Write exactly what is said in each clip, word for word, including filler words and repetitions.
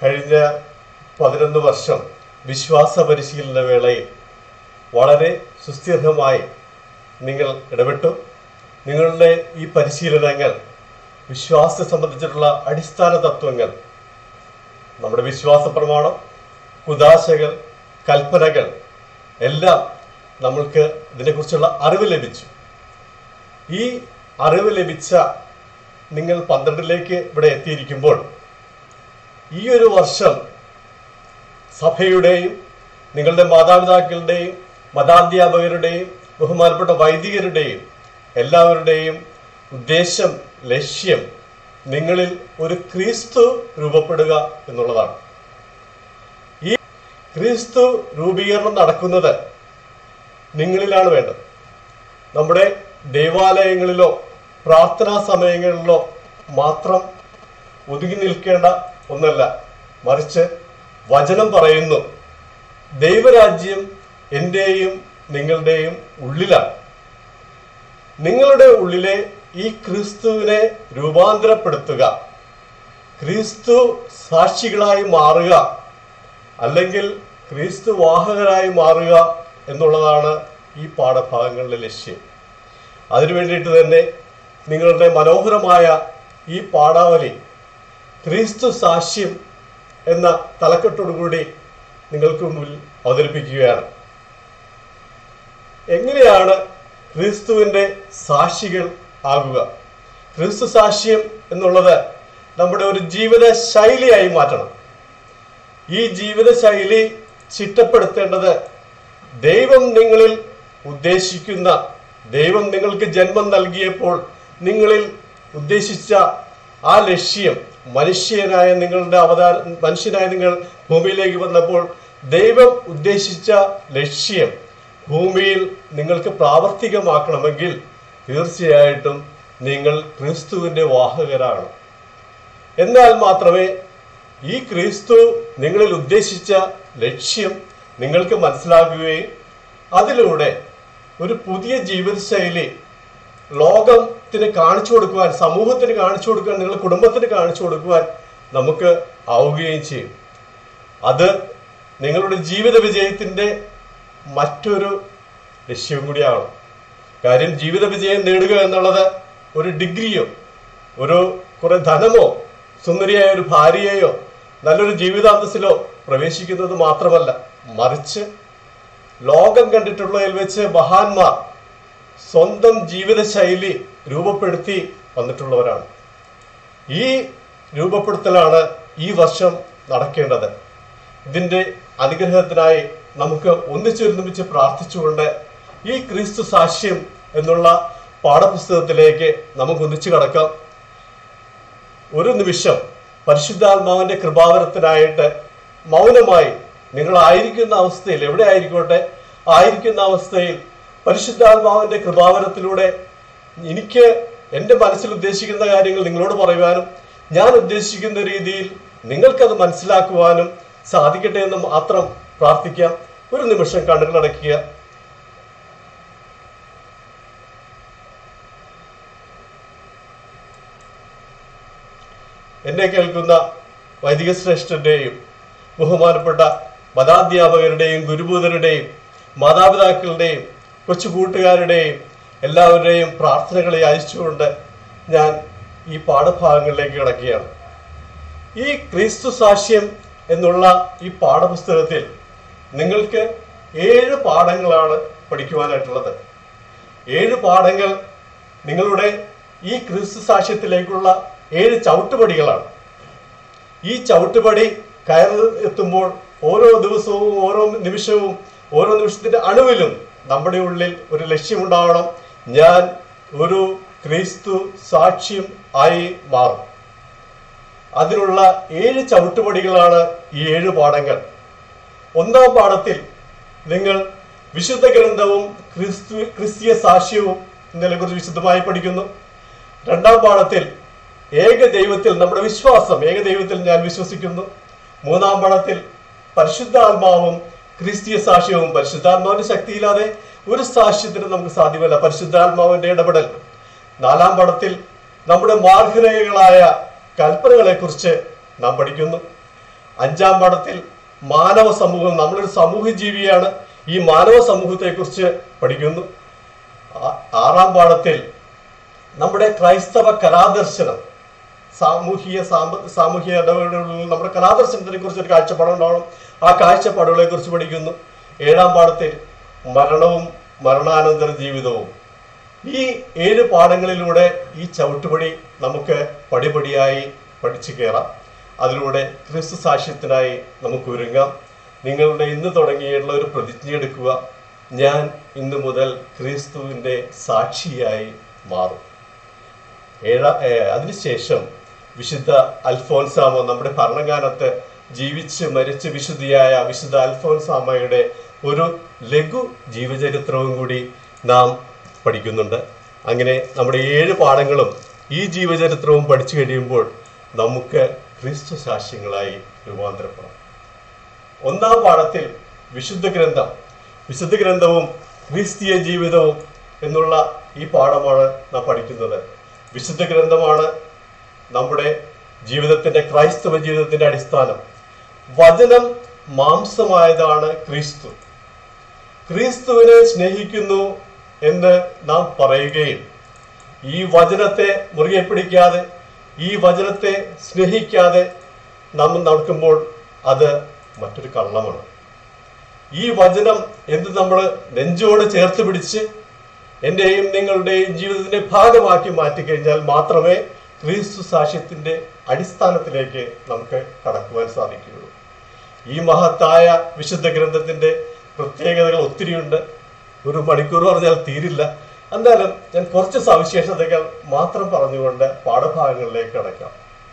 കഴിഞ്ഞ പതിനൊന്ന് വർഷം വിശ്വാസ പരിശീലന വേളയിൽ വളരെ സുസ്ഥിരമായി നിങ്ങൾ ഇടപെട്ടു. നിങ്ങളുടെ ഈ പരിശീലനങ്ങൾ വിശ്വാസത്തെ സംബന്ധിച്ചിട്ടുള്ള അടിസ്ഥാന തത്വങ്ങൾ, നമ്മുടെ വിശ്വാസ പ്രമാണം, കുദാശകൾ, കൽപ്പനകൾ എല്ലാം നമ്മൾക്ക് ഇതിനെക്കുറിച്ചുള്ള അറിവ് ലഭിച്ചു. ഈ അറിവ് ലഭിച്ച നിങ്ങൾ പന്ത്രണ്ടിലേക്ക് ഇവിടെ എത്തിയിരിക്കുമ്പോൾ ഈ ഒരു വർഷം സഭയുടെയും നിങ്ങളുടെ മാതാപിതാക്കളുടെയും മതാധ്യാപകരുടെയും ബഹുമാനപ്പെട്ട വൈദികരുടെയും എല്ലാവരുടെയും ഉദ്ദേശം, ലക്ഷ്യം നിങ്ങളിൽ ഒരു ക്രിസ്തു രൂപപ്പെടുക എന്നുള്ളതാണ്. ഈ ക്രിസ്തു രൂപീകരണം നടക്കുന്നത് നിങ്ങളിലാണ് വേണ്ടത്. നമ്മുടെ ദേവാലയങ്ങളിലോ പ്രാർത്ഥനാ സമയങ്ങളിലോ മാത്രം ഒതുങ്ങി നിൽക്കേണ്ട ഒന്നല്ല, മറിച്ച് വചനം പറയുന്നു, ദൈവരാജ്യം എൻ്റെയും നിങ്ങളുടെയും ഉള്ളിലാണ്. നിങ്ങളുടെ ഉള്ളിലെ ഈ ക്രിസ്തുവിനെ രൂപാന്തരപ്പെടുത്തുക, ക്രിസ്തു സാക്ഷികളായി മാറുക, അല്ലെങ്കിൽ ക്രിസ്തു വാഹകരായി മാറുക എന്നുള്ളതാണ് ഈ പാഠഭാഗങ്ങളുടെ ലക്ഷ്യം. അതിനു വേണ്ടിയിട്ട് തന്നെ നിങ്ങളുടെ മനോഹരമായ ഈ പാഠാവലി ക്രിസ്തു സാക്ഷ്യം എന്ന തലക്കെട്ടോടുകൂടി നിങ്ങൾക്ക് മുമ്പിൽ അവതരിപ്പിക്കുകയാണ്. എങ്ങനെയാണ് ക്രിസ്തുവിൻ്റെ സാക്ഷികൾ ആകുക? ക്രിസ്തു സാക്ഷ്യം എന്നുള്ളത് നമ്മുടെ ഒരു ജീവിത ശൈലിയായി മാറ്റണം. ഈ ജീവിത ശൈലി ചിട്ടപ്പെടുത്തേണ്ടത് ദൈവം നിങ്ങളിൽ ഉദ്ദേശിക്കുന്ന, ദൈവം നിങ്ങൾക്ക് ജന്മം നൽകിയപ്പോൾ നിങ്ങളിൽ ഉദ്ദേശിച്ച ആ ലക്ഷ്യം, മനുഷ്യനായ നിങ്ങളുടെ അവതാര മനുഷ്യനായ നിങ്ങൾ ഭൂമിയിലേക്ക് വന്നപ്പോൾ ദൈവം ഉദ്ദേശിച്ച ലക്ഷ്യം ഭൂമിയിൽ നിങ്ങൾക്ക് പ്രാവർത്തികമാക്കണമെങ്കിൽ തീർച്ചയായിട്ടും നിങ്ങൾ ക്രിസ്തുവിൻ്റെ വാഹകരാണ്. എന്നാൽ മാത്രമേ ഈ ക്രിസ്തു നിങ്ങളിൽ ഉദ്ദേശിച്ച ലക്ഷ്യം നിങ്ങൾക്ക് മനസ്സിലാക്കുകയും അതിലൂടെ ഒരു പുതിയ ജീവിതശൈലി ലോകത്തിന് കാണിച്ചു കൊടുക്കുവാൻ, സമൂഹത്തിന് കാണിച്ചു കൊടുക്കുവാൻ, നിങ്ങളുടെ കുടുംബത്തിന് കാണിച്ചു കൊടുക്കുവാൻ നമുക്ക് ആവുകയും ചെയ്യും. അത് നിങ്ങളുടെ ജീവിത വിജയത്തിൻ്റെ മറ്റൊരു ലക്ഷ്യവും കൂടിയാണ്. കാര്യം ജീവിത വിജയം നേടുക എന്നുള്ളത് ഒരു ഡിഗ്രിയോ ഒരു കുറെ ധനമോ സുന്ദരിയായ ഒരു ഭാര്യയെയോ നല്ലൊരു ജീവിതാന്തസ്സിലോ പ്രവേശിക്കുന്നത് മാത്രമല്ല, മറിച്ച് ലോകം കണ്ടിട്ടുള്ളതിൽ വെച്ച് മഹാന്മാർ സ്വന്തം ജീവിതശൈലി രൂപപ്പെടുത്തി വന്നിട്ടുള്ളവരാണ്. ഈ രൂപപ്പെടുത്തലാണ് ഈ വർഷം നടക്കേണ്ടത്. ഇതിൻ്റെ അനുഗ്രഹത്തിനായി നമുക്ക് ഒന്നിച്ചൊരുമിച്ച് പ്രാർത്ഥിച്ചുകൊണ്ട് ഈ ക്രിസ്തു സാക്ഷ്യം എന്നുള്ള പാഠപുസ്തകത്തിലേക്ക് നമുക്ക് ഒന്നിച്ചു കടക്കാം. ഒരു നിമിഷം പരിശുദ്ധാത്മാവിൻ്റെ കൃപാവരത്തിനായിട്ട് മൗനമായി നിങ്ങളായിരിക്കുന്ന അവസ്ഥയിൽ, എവിടെ ആയിരിക്കോട്ടെ, ആയിരിക്കുന്ന അവസ്ഥയിൽ പരിശുദ്ധാത്മാവിൻ്റെ കൃപാവരത്തിലൂടെ എനിക്ക് എൻ്റെ മനസ്സിൽ ഉദ്ദേശിക്കുന്ന കാര്യങ്ങൾ നിങ്ങളോട് പറയുവാനും ഞാൻ ഉദ്ദേശിക്കുന്ന രീതിയിൽ നിങ്ങൾക്കത് മനസ്സിലാക്കുവാനും സാധിക്കട്ടെ എന്ന് മാത്രം പ്രാർത്ഥിക്കാം. ഒരു നിമിഷം കണ്ണുകളടയ്ക്കുക. എന്നെ കേൾക്കുന്ന വൈദിക ശ്രേഷ്ഠന്റെയും ബഹുമാനപ്പെട്ട മതാധ്യാപകരുടെയും ഗുരുഭൂതരുടെയും മാതാപിതാക്കളുടെയും കൊച്ചു കൂട്ടുകാരുടെയും എല്ലാവരുടെയും പ്രാർത്ഥനകളെ അയച്ചുകൊണ്ട് ഞാൻ ഈ പാഠഭാഗങ്ങളിലേക്ക് കിടക്കുകയാണ്. ഈ ക്രിസ്തു സാക്ഷ്യം എന്നുള്ള ഈ പാഠപുസ്തകത്തിൽ നിങ്ങൾക്ക് ഏഴ് പാഠങ്ങളാണ് പഠിക്കുവാനായിട്ടുള്ളത്. ഏഴ് പാഠങ്ങൾ നിങ്ങളുടെ ഈ ക്രിസ്തു സാക്ഷ്യത്തിലേക്കുള്ള ഏഴ് ചവിട്ടുപടികളാണ്. ഈ ചവിട്ടുപടി കയറി എത്തുമ്പോൾ ഓരോ ദിവസവും ഓരോ നിമിഷവും ഓരോ നിമിഷത്തിന്റെ അണുവിലും നമ്മുടെ ഉള്ളിൽ ഒരു ലക്ഷ്യമുണ്ടാവണം. ഞാൻ ഒരു ക്രിസ്തു സാക്ഷ്യം ആയി മാറും. അതിനുള്ള ഏഴ് ചവിട്ടുപടികളാണ് ഈ ഏഴ് പാഠങ്ങൾ. ഒന്നാം പാഠത്തിൽ നിങ്ങൾ വിശുദ്ധ ഗ്രന്ഥവും ക്രിസ്തു ക്രിസ്തീയ സാക്ഷ്യവും ഇതിനെക്കുറിച്ച് വിശദമായി പഠിക്കുന്നു. രണ്ടാം പാഠത്തിൽ ഏക ദൈവത്തിൽ നമ്മുടെ വിശ്വാസം, ഏക ദൈവത്തിൽ ഞാൻ വിശ്വസിക്കുന്നു. മൂന്നാം പാഠത്തിൽ പരിശുദ്ധാത്മാവും ക്രിസ്തീയ സാക്ഷ്യവും. പരിശുദ്ധാത്മാവിന്റെ ശക്തിയില്ലാതെ ഒരു സാക്ഷ്യത്തിന് നമുക്ക് സാധ്യമല്ല, പരിശുദ്ധാത്മാവിന്റെ ഇടപെടൽ. നാലാം പാഠത്തിൽ നമ്മുടെ മാർഗരേഖകളായ കൽപ്പനകളെ കുറിച്ച് നാം പഠിക്കുന്നു. അഞ്ചാം പാഠത്തിൽ മാനവ സമൂഹം, നമ്മളൊരു സമൂഹ ജീവിയാണ്, ഈ മാനവ സമൂഹത്തെക്കുറിച്ച് പഠിക്കുന്നു. ആറാം പാഠത്തിൽ നമ്മുടെ ക്രൈസ്തവ കലാദർശനം, സാമൂഹിക സാമ്പ സാമൂഹിക ഇടപെടലുകളിൽ നമ്മുടെ കലാദർശനത്തിനെ കുറിച്ച് ഒരു കാഴ്ചപ്പാടുണ്ടാവണം. ആ കാഴ്ചപ്പാടുകളെ കുറിച്ച് പഠിക്കുന്നു. ഏഴാം പാഠത്തിൽ മരണവും മരണാനന്തര ജീവിതവും. ഈ ഏഴ് പാഠങ്ങളിലൂടെ ഈ ചവിട്ടുപടി നമുക്ക് പടിപടിയായി പഠിച്ചു കയറാം. അതിലൂടെ ക്രിസ്തു സാക്ഷ്യത്തിനായി നമുക്ക് ഒരുങ്ങാം. നിങ്ങളുടെ ഇന്ന് തുടങ്ങിയിട്ടുള്ള ഒരു പ്രതിജ്ഞ എടുക്കുക, ഞാൻ ഇന്നു മുതൽ ക്രിസ്തുവിൻ്റെ സാക്ഷിയായി മാറും. ഏഴാ അതിനുശേഷം വിശുദ്ധ അൽഫോൻസാമ, നമ്മുടെ ഭരണകാലത്ത് ജീവിച്ച് മരിച്ച് വിശുദ്ധിയായ വിശുദ്ധ അൽഫോൻസാമയുടെ ഒരു ലഘു ജീവചരിത്രവും കൂടി നാം പഠിക്കുന്നുണ്ട്. അങ്ങനെ നമ്മുടെ ഏഴ് പാഠങ്ങളും ഈ ജീവചരിത്രവും പഠിച്ചു കഴിയുമ്പോൾ നമുക്ക് ക്രിസ്തു സാക്ഷ്യങ്ങളായി രൂപാന്തരപ്പെടാം. ഒന്നാം പാഠത്തിൽ വിശുദ്ധ ഗ്രന്ഥം, വിശുദ്ധ ഗ്രന്ഥവും ക്രിസ്തീയ ജീവിതവും എന്നുള്ള ഈ പാഠമാണ് നാം പഠിക്കുന്നത്. വിശുദ്ധ ഗ്രന്ഥമാണ് നമ്മുടെ ജീവിതത്തിന്റെ, ക്രൈസ്തവ ജീവിതത്തിന്റെ അടിസ്ഥാനം. വചനം മാംസമായതാണ് ക്രിസ്തു. ക്രിസ്തുവിനെ സ്നേഹിക്കുന്നു എന്ന് നാം പറയുകയും ഈ വചനത്തെ മുറുകെ പിടിക്കാതെ, ഈ വചനത്തെ സ്നേഹിക്കാതെ നാം നടക്കുമ്പോൾ അത് മറ്റൊരു കള്ളമാണ്. ഈ വചനം എന്ത് നമ്മൾ നെഞ്ചോട് ചേർത്ത് പിടിച്ച് എൻ്റെയും നിങ്ങളുടെയും ജീവിതത്തിന്റെ ഭാഗമാക്കി മാറ്റിക്കഴിഞ്ഞാൽ മാത്രമേ ക്രിസ്തു സാക്ഷ്യത്തിന്റെ അടിസ്ഥാനത്തിലേക്ക് നമുക്ക് കടക്കുവാൻ സാധിക്കുകയുള്ളൂ. ഈ മഹത്തായ വിശുദ്ധ ഗ്രന്ഥത്തിന്റെ പ്രത്യേകതകൾ ഒത്തിരിയുണ്ട്. ഒരു മണിക്കൂർ പറഞ്ഞാൽ തീരില്ല. എന്തായാലും ഞാൻ കുറച്ച് സവിശേഷതകൾ മാത്രം പറഞ്ഞുകൊണ്ട് പാഠഭാഗങ്ങളിലേക്ക് കടക്കാം.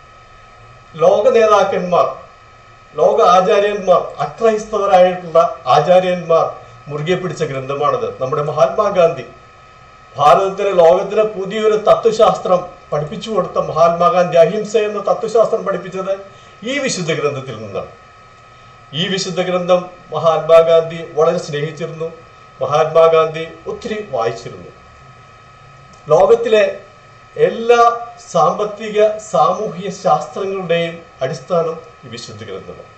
ലോക നേതാക്കന്മാർ, ലോക ആചാര്യന്മാർ, അക്രൈസ്തവരായിട്ടുള്ള ആചാര്യന്മാർ മുറുകെ പിടിച്ച ഗ്രന്ഥമാണിത്. നമ്മുടെ മഹാത്മാഗാന്ധി, ഭാരതത്തിന് ലോകത്തിന് പുതിയൊരു തത്വശാസ്ത്രം പഠിപ്പിച്ചു കൊടുത്ത മഹാത്മാഗാന്ധി അഹിംസ എന്ന തത്വശാസ്ത്രം പഠിപ്പിച്ചത് ഈ വിശുദ്ധ ഗ്രന്ഥത്തിൽ നിന്നാണ്. ഈ വിശുദ്ധ ഗ്രന്ഥം മഹാത്മാഗാന്ധി വളരെ സ്നേഹിച്ചിരുന്നു. മഹാത്മാഗാന്ധി ഒത്തിരി വായിച്ചിരുന്നു. ലോകത്തിലെ എല്ലാ സാമ്പത്തിക സാമൂഹിക ശാസ്ത്രങ്ങളുടെയും അടിസ്ഥാനം ഈ വിശുദ്ധ ഗ്രന്ഥമാണ്.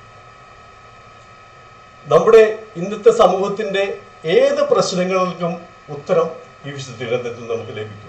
നമ്മുടെ ഇന്നത്തെ സമൂഹത്തിന്റെ ഏത് പ്രശ്നങ്ങൾക്കും ഉത്തരം ഈ വിശുദ്ധ ഗ്രന്ഥത്തിൽ നമുക്ക് ലഭിക്കും.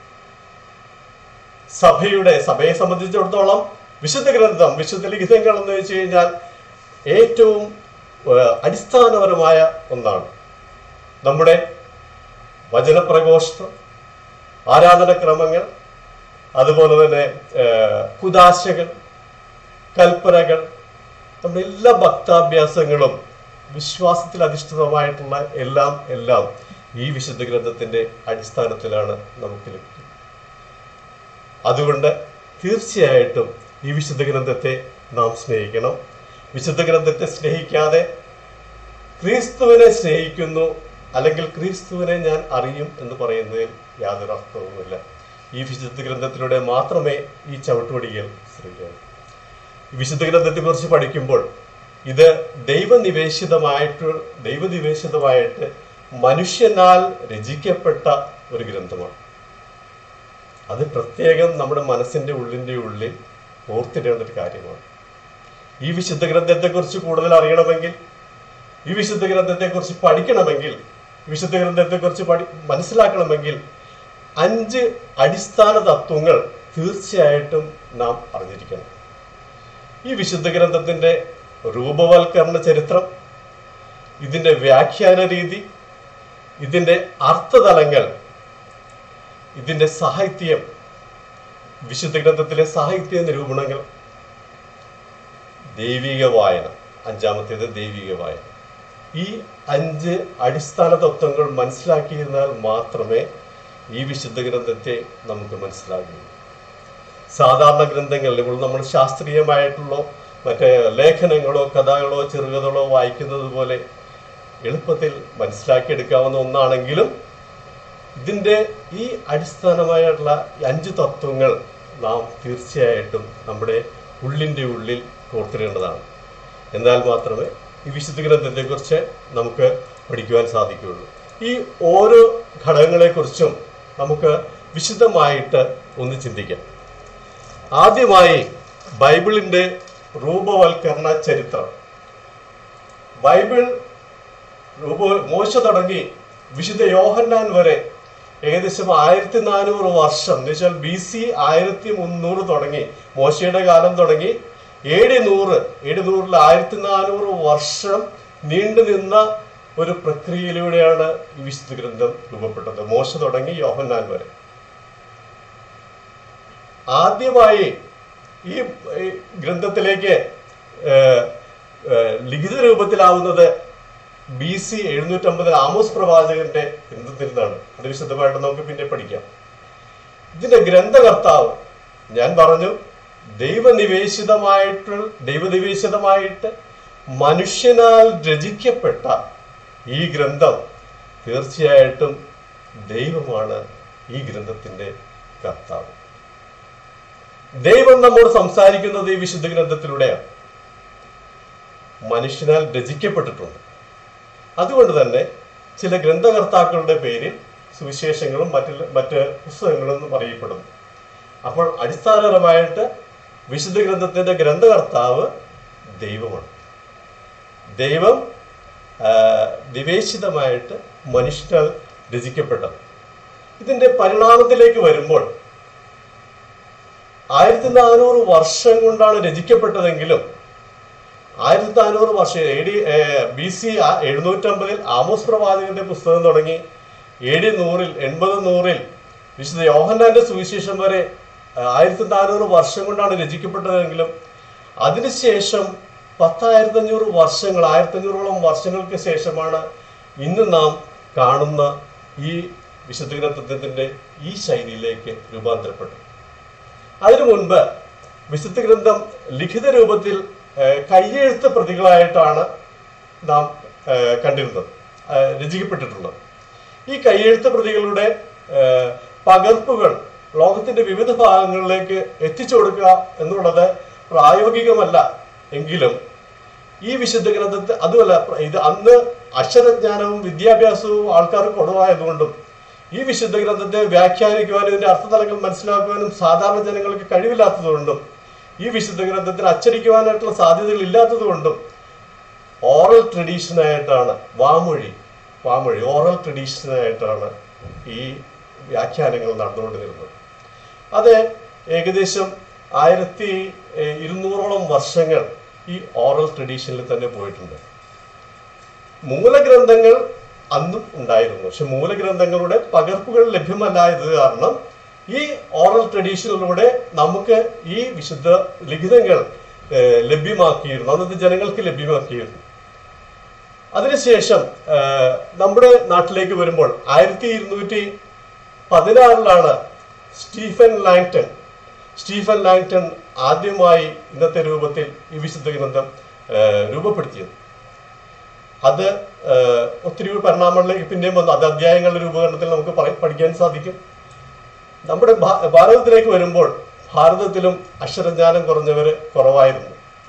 സഭയുടെ സഭയെ സംബന്ധിച്ചിടത്തോളം വിശുദ്ധ ഗ്രന്ഥം, വിശുദ്ധ ലിഖിതങ്ങൾ എന്ന് വെച്ച് കഴിഞ്ഞാൽ ഏറ്റവും അടിസ്ഥാനപരമായ ഒന്നാണ്. നമ്മുടെ വചനപ്രഘോഷണം, ആരാധനക്രമങ്ങൾ, അതുപോലെ തന്നെ കുദാശകൾ, കൽപ്പനകൾ, നമ്മുടെ എല്ലാ ഭക്താഭ്യാസങ്ങളും വിശ്വാസത്തിൽ അധിഷ്ഠിതമായിട്ടുള്ള എല്ലാം എല്ലാം ഈ വിശുദ്ധ ഗ്രന്ഥത്തിന്റെ അടിസ്ഥാനത്തിലാണ് നമുക്ക് ലഭിക്കുന്നത്. അതുകൊണ്ട് തീർച്ചയായിട്ടും ഈ വിശുദ്ധ ഗ്രന്ഥത്തെ നാം സ്നേഹിക്കണം. വിശുദ്ധ ഗ്രന്ഥത്തെ സ്നേഹിക്കാതെ ക്രിസ്തുവിനെ സ്നേഹിക്കുന്നു അല്ലെങ്കിൽ ക്രിസ്തുവിനെ ഞാൻ അറിയും എന്ന് പറയുന്നതിൽ യാതൊരു അർത്ഥവുമില്ല. ഈ വിശുദ്ധ ഗ്രന്ഥത്തിലൂടെ മാത്രമേ ഈ ചവിട്ടുപടികൾ ശ്രമിക്കാവൂ. ഈ വിശുദ്ധ ഗ്രന്ഥത്തെക്കുറിച്ച് പഠിക്കുമ്പോൾ ഇത് ദൈവനിവേശിതമായിട്ട് ദൈവനിവേശിതമായിട്ട് മനുഷ്യനാൽ രചിക്കപ്പെട്ട ഒരു ഗ്രന്ഥമാണ്. അത് പ്രത്യേകം നമ്മുടെ മനസ്സിന്റെ ഉള്ളിൻ്റെ ഉള്ളിൽ ഓർത്തിടേണ്ട ഒരു കാര്യമാണ്. ഈ വിശുദ്ധ ഗ്രന്ഥത്തെക്കുറിച്ച് കൂടുതൽ അറിയണമെങ്കിൽ, ഈ വിശുദ്ധ ഗ്രന്ഥത്തെക്കുറിച്ച് പഠിക്കണമെങ്കിൽ, വിശുദ്ധ ഗ്രന്ഥത്തെക്കുറിച്ച് പഠി മനസ്സിലാക്കണമെങ്കിൽ അഞ്ച് അടിസ്ഥാന തത്വങ്ങൾ തീർച്ചയായിട്ടും നാം അറിഞ്ഞിരിക്കണം. ഈ വിശുദ്ധ ഗ്രന്ഥത്തിന്റെ രൂപവൽക്കരണ ചരിത്രം, ഇതിന്റെ വ്യാഖ്യാന രീതി, ഇതിന്റെ അർത്ഥതലങ്ങൾ, ഇതിന്റെ സാഹിത്യം, വിശുദ്ധ ഗ്രന്ഥത്തിലെ സാഹിത്യ നിരൂപണങ്ങൾ, ദൈവിക വായന, അഞ്ചാമത്തേത് ദൈവിക വായന. ഈ അഞ്ച് അടിസ്ഥാന തത്വങ്ങൾ മനസ്സിലാക്കിയിരുന്നാൽ മാത്രമേ ഈ വിശുദ്ധ ഗ്രന്ഥത്തെ നമുക്ക് മനസ്സിലാകൂ. സാധാരണ ഗ്രന്ഥങ്ങളിൽ ഇപ്പോൾ നമ്മൾ ശാസ്ത്രീയമായിട്ടുള്ള മറ്റേ ലേഖനങ്ങളോ കഥകളോ ചെറുകഥകളോ വായിക്കുന്നത് പോലെ എളുപ്പത്തിൽ മനസ്സിലാക്കിയെടുക്കാവുന്ന ഒന്നാണെങ്കിലും ഇതിൻ്റെ ഈ അടിസ്ഥാനമായിട്ടുള്ള അഞ്ച് തത്വങ്ങൾ നാം തീർച്ചയായിട്ടും നമ്മുടെ ഉള്ളിൻ്റെ ഉള്ളിൽ കോർത്തിടേണ്ടതാണ്. എന്നാൽ മാത്രമേ ഈ വിശുദ്ധ ഗ്രന്ഥത്തെക്കുറിച്ച് നമുക്ക് പഠിക്കുവാൻ സാധിക്കുകയുള്ളൂ. ഈ ഓരോ ഘടകങ്ങളെക്കുറിച്ചും നമുക്ക് വിശദമായിട്ട് ഒന്ന് ചിന്തിക്കാം. ആദ്യമായി ബൈബിളിൻ്റെ രൂപവൽക്കരണ ചരിത്രം. ബൈബിൾ രൂപ മോശ തുടങ്ങി വിശുദ്ധ യോഹന്നാൻ വരെ ഏകദേശം ആയിരത്തി നാനൂറ് വർഷം എന്ന് വെച്ചാൽ ബി സി ആയിരത്തി മുന്നൂറ് തുടങ്ങി, മോശയുടെ കാലം തുടങ്ങി എ ഡി നൂറ് എ ഡി നൂറിൽ ആയിരത്തി നാനൂറ് വർഷം നീണ്ടു നിന്ന ഒരു പ്രക്രിയയിലൂടെയാണ് ഈ വിശുദ്ധ ഗ്രന്ഥം രൂപപ്പെട്ടത്. മോശ തുടങ്ങി യോഹന്നാൻ വരെ. ആദ്യമായി ഈ ഗ്രന്ഥത്തിലേക്ക് ലിഖിത രൂപത്തിലാവുന്നത് ബി സി എഴുന്നൂറ്റമ്പതിൽ ആമോസ് പ്രവാചകന്റെ ഗ്രന്ഥത്തിൽ നിന്നാണ്. അത് വിശദമായിട്ട് നമുക്ക് പിന്നെ പഠിക്കാം. ഇതിന്റെ ഗ്രന്ഥകർത്താവ് ഞാൻ പറഞ്ഞു, ദൈവനിവേശിതമായിട്ട് ദൈവനിവേശിതമായിട്ട് മനുഷ്യനാൽ രചിക്കപ്പെട്ട ഈ ഗ്രന്ഥം തീർച്ചയായിട്ടും ദൈവമാണ് ഈ ഗ്രന്ഥത്തിന്റെ കർത്താവ്. ദൈവം നമ്മോട് സംസാരിക്കുന്നത് ഈ വിശുദ്ധ ഗ്രന്ഥത്തിലൂടെയാണ്. മനുഷ്യനാൽ രചിക്കപ്പെട്ടിട്ടുണ്ട്. അതുകൊണ്ട് തന്നെ ചില ഗ്രന്ഥകർത്താക്കളുടെ പേരിൽ സുവിശേഷങ്ങളും മറ്റു മറ്റ് പുസ്തകങ്ങളും അറിയപ്പെടുന്നു. അപ്പോൾ അടിസ്ഥാനപരമായിട്ട് വിശുദ്ധ ഗ്രന്ഥത്തിന്റെ ഗ്രന്ഥകർത്താവ് ദൈവമാണ്. ദൈവം നിവേശിതമായിട്ട് മനുഷ്യനാൽ രചിക്കപ്പെട്ടത്. ഇതിന്റെ പരിണാമത്തിലേക്ക് വരുമ്പോൾ ആയിരത്തി നാനൂറ് വർഷം കൊണ്ടാണ് രചിക്കപ്പെട്ടതെങ്കിലും ആയിരത്തി നാനൂറ് വർഷം എ ഡി ബി സി എഴുന്നൂറ്റമ്പതിൽ ആമോസ് പ്രവാചകന്റെ പുസ്തകം തുടങ്ങി എ ഡി നൂറിൽ എൺപത് നൂറിൽ വിശുദ്ധ യോഹന്നാന്റെ സുവിശേഷം വരെ ആയിരത്തി നാനൂറ് വർഷം കൊണ്ടാണ് രചിക്കപ്പെട്ടതെങ്കിലും അതിനുശേഷം പത്തായിരത്തി അഞ്ഞൂറ് വർഷങ്ങൾ ആയിരത്തി അഞ്ഞൂറോളം വർഷങ്ങൾക്ക് ശേഷമാണ് ഇന്ന് നാം കാണുന്ന ഈ വിശുദ്ധ ഗ്രന്ഥത്തിന്റെ ഈ ശൈലിയിലേക്ക് രൂപാന്തരപ്പെട്ടു. അതിനു മുൻപ് വിശുദ്ധ ഗ്രന്ഥം ലിഖിത രൂപത്തിൽ കയ്യെഴുത്ത് പ്രതികളായിട്ടാണ് നാം കണ്ടിരുന്നത്, രചിക്കപ്പെട്ടിട്ടുള്ളത്. ഈ കയ്യെഴുത്ത് പ്രതികളുടെ പകർപ്പുകൾ ലോകത്തിന്റെ വിവിധ ഭാഗങ്ങളിലേക്ക് എത്തിച്ചു കൊടുക്കുക എന്നുള്ളത് പ്രായോഗികമല്ല എങ്കിലും ഈ വിശുദ്ധ ഗ്രന്ഥത്തെ അതുമല്ല, ഇത് അന്ന് അക്ഷരജ്ഞാനവും വിദ്യാഭ്യാസവും ആൾക്കാർക്ക് കുറവായതുകൊണ്ടും ഈ വിശുദ്ധ ഗ്രന്ഥത്തെ വ്യാഖ്യാനിക്കുവാനും ഇതിന്റെ അർത്ഥതലങ്ങൾ മനസ്സിലാക്കുവാനും സാധാരണ ജനങ്ങൾക്ക് കഴിവില്ലാത്തതുകൊണ്ടും ഈ വിശുദ്ധ ഗ്രന്ഥത്തിന് അച്ചടിക്കുവാനായിട്ടുള്ള സാധ്യതകൾ ഇല്ലാത്തത് കൊണ്ടും ഓറൽ ട്രഡീഷനായിട്ടാണ് വാമൊഴി വാമൊഴി ഓറൽ ട്രഡീഷനായിട്ടാണ് ഈ വ്യാഖ്യാനങ്ങൾ നടന്നുകൊണ്ടിരുന്നത്. അത് ഏകദേശം ആയിരത്തി ഇരുന്നൂറോളം വർഷങ്ങൾ ഈ ഓറൽ ട്രഡീഷനിൽ തന്നെ പോയിട്ടുണ്ട്. മൂലഗ്രന്ഥങ്ങൾ അന്നും ഉണ്ടായിരുന്നു, പക്ഷെ മൂലഗ്രന്ഥങ്ങളുടെ പകർപ്പുകൾ ലഭ്യമല്ലായത് കാരണം ഈ ഓറൽ ട്രഡീഷനിലൂടെ നമുക്ക് ഈ വിശുദ്ധ ലിഖിതങ്ങൾ ലഭ്യമാക്കിയിരുന്നു, അന്നത്തെ ജനങ്ങൾക്ക് ലഭ്യമാക്കിയിരുന്നു. അതിനുശേഷം നമ്മുടെ നാട്ടിലേക്ക് വരുമ്പോൾ ആയിരത്തി ഇരുന്നൂറ്റി പതിനാറിലാണ് സ്റ്റീഫൻ ലാങ്ടൺ സ്റ്റീഫൻ ലാങ്ടൺ ആദ്യമായി ഇന്നത്തെ രൂപത്തിൽ ഈ വിശുദ്ധ ഗ്രന്ഥം രൂപപ്പെടുത്തിയത്. അത് ഒത്തിരി പരിണാമങ്ങളിലേക്ക് പിന്നെയും വന്നു. അത് അധ്യായങ്ങളുടെ രൂപകരണത്തിൽ നമുക്ക് പഠിക്കാൻ സാധിക്കും. നമ്മുടെ ഭാരതത്തിലേക്ക് വരുമ്പോൾ ഭാരതത്തിലും അക്ഷരജ്ഞാനം കുറഞ്ഞവര് കുറവായിരുന്നു.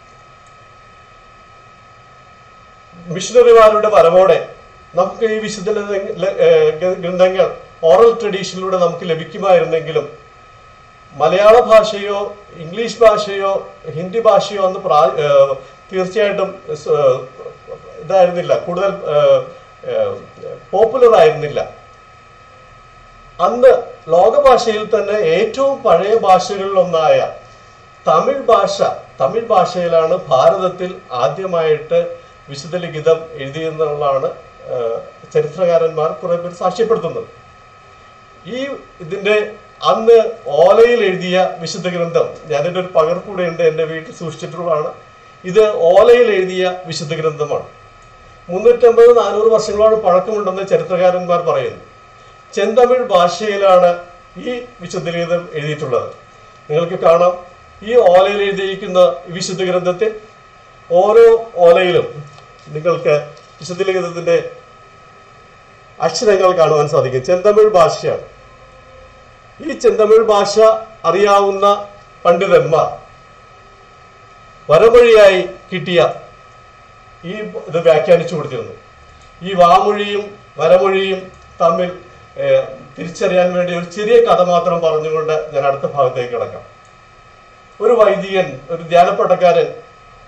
മിഷണറിമാരുടെ വരവോടെ നമുക്ക് ഈ വിശുദ്ധ ഗ്രന്ഥങ്ങൾ ഓറൽ ട്രഡീഷനിലൂടെ നമുക്ക് ലഭിക്കുമായിരുന്നെങ്കിലും മലയാള ഭാഷയോ ഇംഗ്ലീഷ് ഭാഷയോ ഹിന്ദി ഭാഷയോ അന്ന് പ്രാ തീർച്ചയായിട്ടും ഇതായിരുന്നില്ല, കൂടുതൽ പോപ്പുലർ ആയിരുന്നില്ല. അന്ന് ലോകഭാഷയിൽ തന്നെ ഏറ്റവും പഴയ ഭാഷകളിൽ ഒന്നായ തമിഴ് ഭാഷ തമിഴ് ഭാഷയിലാണ് ഭാരതത്തിൽ ആദ്യമായിട്ട് വിശുദ്ധ ലിഖിതം എഴുതിയെന്നുള്ളതാണ് ചരിത്രകാരന്മാർ കുറെ പേർ സാക്ഷ്യപ്പെടുത്തുന്നത്. ഈ ഇതിന്റെ അന്ന് ഓലയിൽ എഴുതിയ വിശുദ്ധ ഗ്രന്ഥം, ഞാനിൻ്റെ ഒരു പകർപ്പൂടെ ഉണ്ട്, എൻ്റെ വീട്ടിൽ സൂക്ഷിച്ചിട്ടുള്ളതാണ്. ഇത് ഓലയിൽ എഴുതിയ വിശുദ്ധ ഗ്രന്ഥമാണ്. മുന്നൂറ്റമ്പത് നാനൂറ് വർഷങ്ങളോട് പഴക്കമുണ്ടെന്ന് ചരിത്രകാരന്മാർ പറയുന്നു. ചെന്തമിഴ് ഭാഷയിലാണ് ഈ വിശുദ്ധ ലിഖിതം എഴുതിയിട്ടുള്ളത്. നിങ്ങൾക്ക് കാണാം, ഈ ഓലയിൽ എഴുതിയിരിക്കുന്ന വിശുദ്ധ ഗ്രന്ഥത്തിൽ ഓരോ ഓലയിലും നിങ്ങൾക്ക് വിശുദ്ധ ലിഖിതത്തിന്റെ അക്ഷരങ്ങൾ കാണുവാൻ സാധിക്കും. ചെന്തമിഴ് ഭാഷയാണ്. ഈ ചെന്തമിഴ് ഭാഷ അറിയാവുന്ന പണ്ഡിതന്മാർ വരമൊഴിയായി കിട്ടിയ ഈ ഇത് വ്യാഖ്യാനിച്ചു കൊടുത്തിരുന്നു. ഈ വാമൊഴിയും വരമൊഴിയും തമ്മിൽ തിരിച്ചറിയാൻ വേണ്ടി ഒരു ചെറിയ കഥ മാത്രം പറഞ്ഞുകൊണ്ട് ഞാൻ അടുത്ത ഭാഗത്തേക്ക് കിടക്കാം. ഒരു വൈദികൻ, ഒരു ധ്യാനപ്പട്ടക്കാരൻ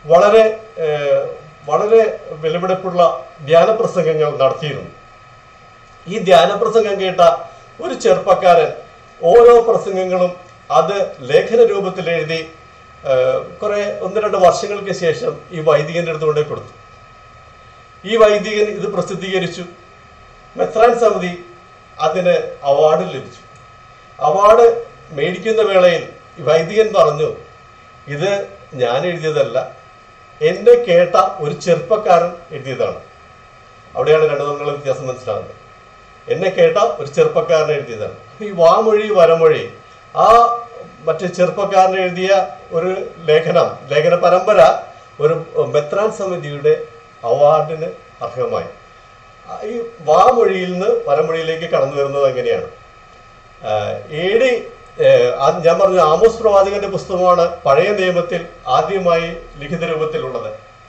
വളരെ വളരെ വിലപിടിപ്പുള്ള ധ്യാനപ്രസംഗങ്ങൾ നടത്തിയിരുന്നു. ഈ ധ്യാനപ്രസംഗം കേട്ട ഒരു ചെറുപ്പക്കാരൻ ഓരോ പ്രസംഗങ്ങളും അത് ലേഖന രൂപത്തിൽ എഴുതി കുറെ ഒന്ന് രണ്ട് വർഷങ്ങൾക്ക് ശേഷം ഈ വൈദികന്റെ അടുത്ത് കൊണ്ടേ കൊടുത്തു. ഈ വൈദികൻ ഇത് പ്രസിദ്ധീകരിച്ചു. മെത്രാൻ സമിതി അതിന് അവാർഡ് ലഭിച്ചു. അവാർഡ് മേടിക്കുന്ന വേളയിൽ ഈ വൈദികൻ പറഞ്ഞു, ഇത് ഞാൻ എഴുതിയതല്ല, എന്നെ കേട്ട ഒരു ചെറുപ്പക്കാരൻ എഴുതിയതാണ്. അവിടെയാണ് രണ്ടു തമ്മിലുള്ള വ്യത്യാസം മനസ്സിലാകുന്നത്. എന്നെ കേട്ട ഒരു ചെറുപ്പക്കാരൻ എഴുതിയതാണ്. അപ്പൊ ഈ വാമൊഴി വരമൊഴി ആ മറ്റു ചെറുപ്പക്കാരൻ എഴുതിയ ഒരു ലേഖനം ലേഖന പരമ്പര ഒരു മെത്രാൻ സമിതിയുടെ അവാർഡിന് അർഹമായി. ഈ വാമൊഴിയിൽ നിന്ന് വരമൊഴിയിലേക്ക് കടന്നു വരുന്നത് എങ്ങനെയാണ്? എ ഡി ഞാൻ പറഞ്ഞു, ആമോസ് പ്രവാചകന്റെ പുസ്തകമാണ് പഴയ നിയമത്തിൽ ആദ്യമായി ലിഖിത രൂപത്തിലുള്ളത്.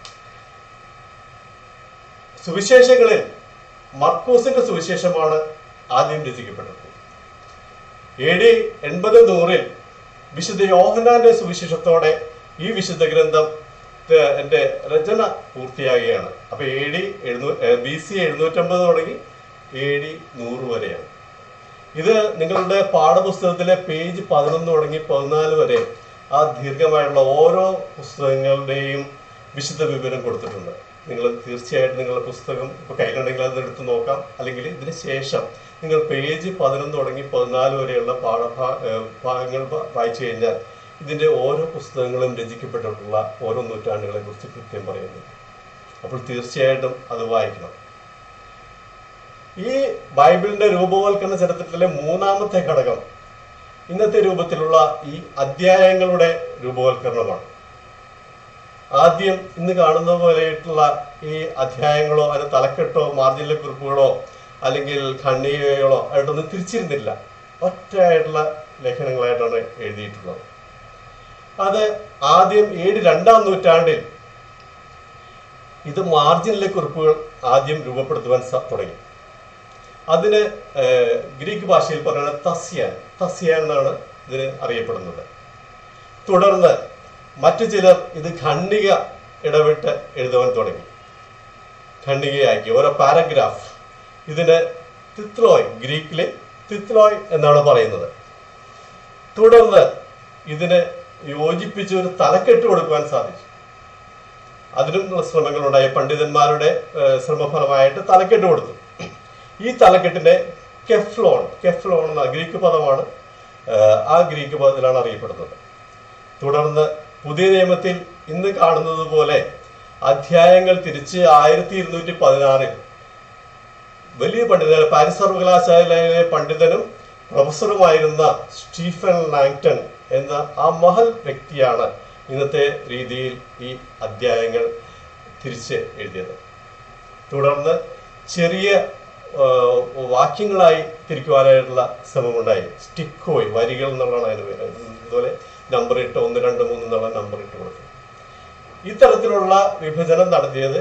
സുവിശേഷങ്ങളിൽ മർക്കോസിന്റെ സുവിശേഷമാണ് ആദ്യം രചിക്കപ്പെട്ടത്. എ ഡി എൺപത് നൂറിൽ വിശുദ്ധ യോഹന്നാന്റെ സുവിശേഷത്തോടെ ഈ വിശുദ്ധ ഗ്രന്ഥം എന്റെ രചന പൂർത്തിയാകുകയാണ്. അപ്പൊ എ ഡി എഴുന്നൂ ബി സി എഴുന്നൂറ്റമ്പത് തുടങ്ങി എ ഡി നൂറ് വരെയാണ്. ഇത് നിങ്ങളുടെ പാഠപുസ്തകത്തിലെ പേജ് പതിനൊന്ന് തുടങ്ങി പതിനാല് വരെ ആ ദീർഘമായുള്ള ഓരോ പുസ്തകങ്ങളുടെയും വിശുദ്ധ വിവരം കൊടുത്തിട്ടുണ്ട്. നിങ്ങൾ തീർച്ചയായിട്ടും നിങ്ങളുടെ പുസ്തകം ഇപ്പൊ കയ്യിലുണ്ടെങ്കിൽ അത് എടുത്ത് നോക്കാം. അല്ലെങ്കിൽ ഇതിന് ശേഷം നിങ്ങൾ പേജ് പതിനൊന്ന് തുടങ്ങി പതിനാല് വരെയുള്ള പാഠഭാ ഭാഗങ്ങൾ വായിച്ചു കഴിഞ്ഞാൽ ഇതിന്റെ ഓരോ പുസ്തകങ്ങളും രചിക്കപ്പെട്ടിട്ടുള്ള ഓരോ നൂറ്റാണ്ടുകളെ കുറിച്ച് കൃത്യം പറയുന്നു. അപ്പോൾ തീർച്ചയായിട്ടും അത് വായിക്കണം. ഈ ബൈബിളിന്റെ രൂപവൽക്കരണ ചരിത്രത്തിലെ മൂന്നാമത്തെ ഘടകം ഇന്നത്തെ രൂപത്തിലുള്ള ഈ അധ്യായങ്ങളുടെ രൂപവൽക്കരണമാണ്. ആദ്യം ഇന്ന് കാണുന്ന പോലെയുള്ള ഈ അധ്യായങ്ങളോ അതിന് തലക്കെട്ടോ മാർജിനൽ കുറിപ്പുകളോ അല്ലെങ്കിൽ ഖണ്ഡികകളോ ആയിട്ടൊന്നും തിരിച്ചിരുന്നില്ല. ഒറ്റയായിട്ടുള്ള ലേഖനങ്ങളായിട്ടാണ് എഴുതിയിട്ടുള്ളത്. അത് ആദ്യം ഏഴ് രണ്ടാം നൂറ്റാണ്ടിൽ ഇത് മാർജിനൽ കുറിപ്പുകൾ ആദ്യം രൂപപ്പെടുത്തുവാൻ തുടങ്ങി. അതിന് ഗ്രീക്ക് ഭാഷയിൽ പറയുന്നത് തസ്യാൻ തസ്യാൻ എന്നാണ് ഇതിന് അറിയപ്പെടുന്നത്. തുടർന്ന് മറ്റു ചിലർ ഇത് ഖണ്ഡിക ഇടവിട്ട് എഴുതുവാൻ തുടങ്ങി. ഖണ്ഡികയാക്കി ഓരോ പാരഗ്രാഫ്. ഇതിന് തിത്ലോയ്, ഗ്രീക്കിലെ തിത്ലോയ് എന്നാണ് പറയുന്നത്. തുടർന്ന് ഇതിന് യോജിപ്പിച്ച് ഒരു തലക്കെട്ട് കൊടുക്കുവാൻ സാധിച്ചു. അതിനും ശ്രമങ്ങളുണ്ടായി. പണ്ഡിതന്മാരുടെ ശ്രമഫലമായിട്ട് തലക്കെട്ട് കൊടുത്തു. ഈ തലക്കെട്ടിന്റെ കെഫ്ലോൺ കെഫ്ലോൺ എന്ന ഗ്രീക്ക് പദമാണ്. ആ ഗ്രീക്ക് പദത്തിലാണ് അറിയപ്പെടുന്നത്. തുടർന്ന് പുതിയ നിയമത്തിൽ ഇന്ന് കാണുന്നത് പോലെ അധ്യായങ്ങൾ തിരിച്ച് ആയിരത്തി ഇരുന്നൂറ്റി പതിനാറിൽ വലിയ പണ്ഡിതൻ, പാരീസ് സർവകലാശാലയിലെ പണ്ഡിതനും പ്രൊഫസറുമായിരുന്ന സ്റ്റീഫൻ ലാങ്ടൺ എന്ന ആ മഹൽ വ്യക്തിയാണ് ഇന്നത്തെ രീതിയിൽ ഈ അധ്യായങ്ങൾ തിരിച്ച് എഴുതിയത്. തുടർന്ന് ചെറിയ വാക്യങ്ങളായി തിരിക്കുവാനായിട്ടുള്ള ശ്രമമുണ്ടായി. സ്റ്റിക്കോയ്, വരികൾ എന്നുള്ളതാണ് അതിന് പേര്. ഇതുപോലെ നമ്പർ ഇട്ട് ഒന്ന് രണ്ട് മൂന്ന് എന്നുള്ള നമ്പർ ഇട്ട് കൊടുക്കും. ഇത്തരത്തിലുള്ള വിഭജനം നടത്തിയത്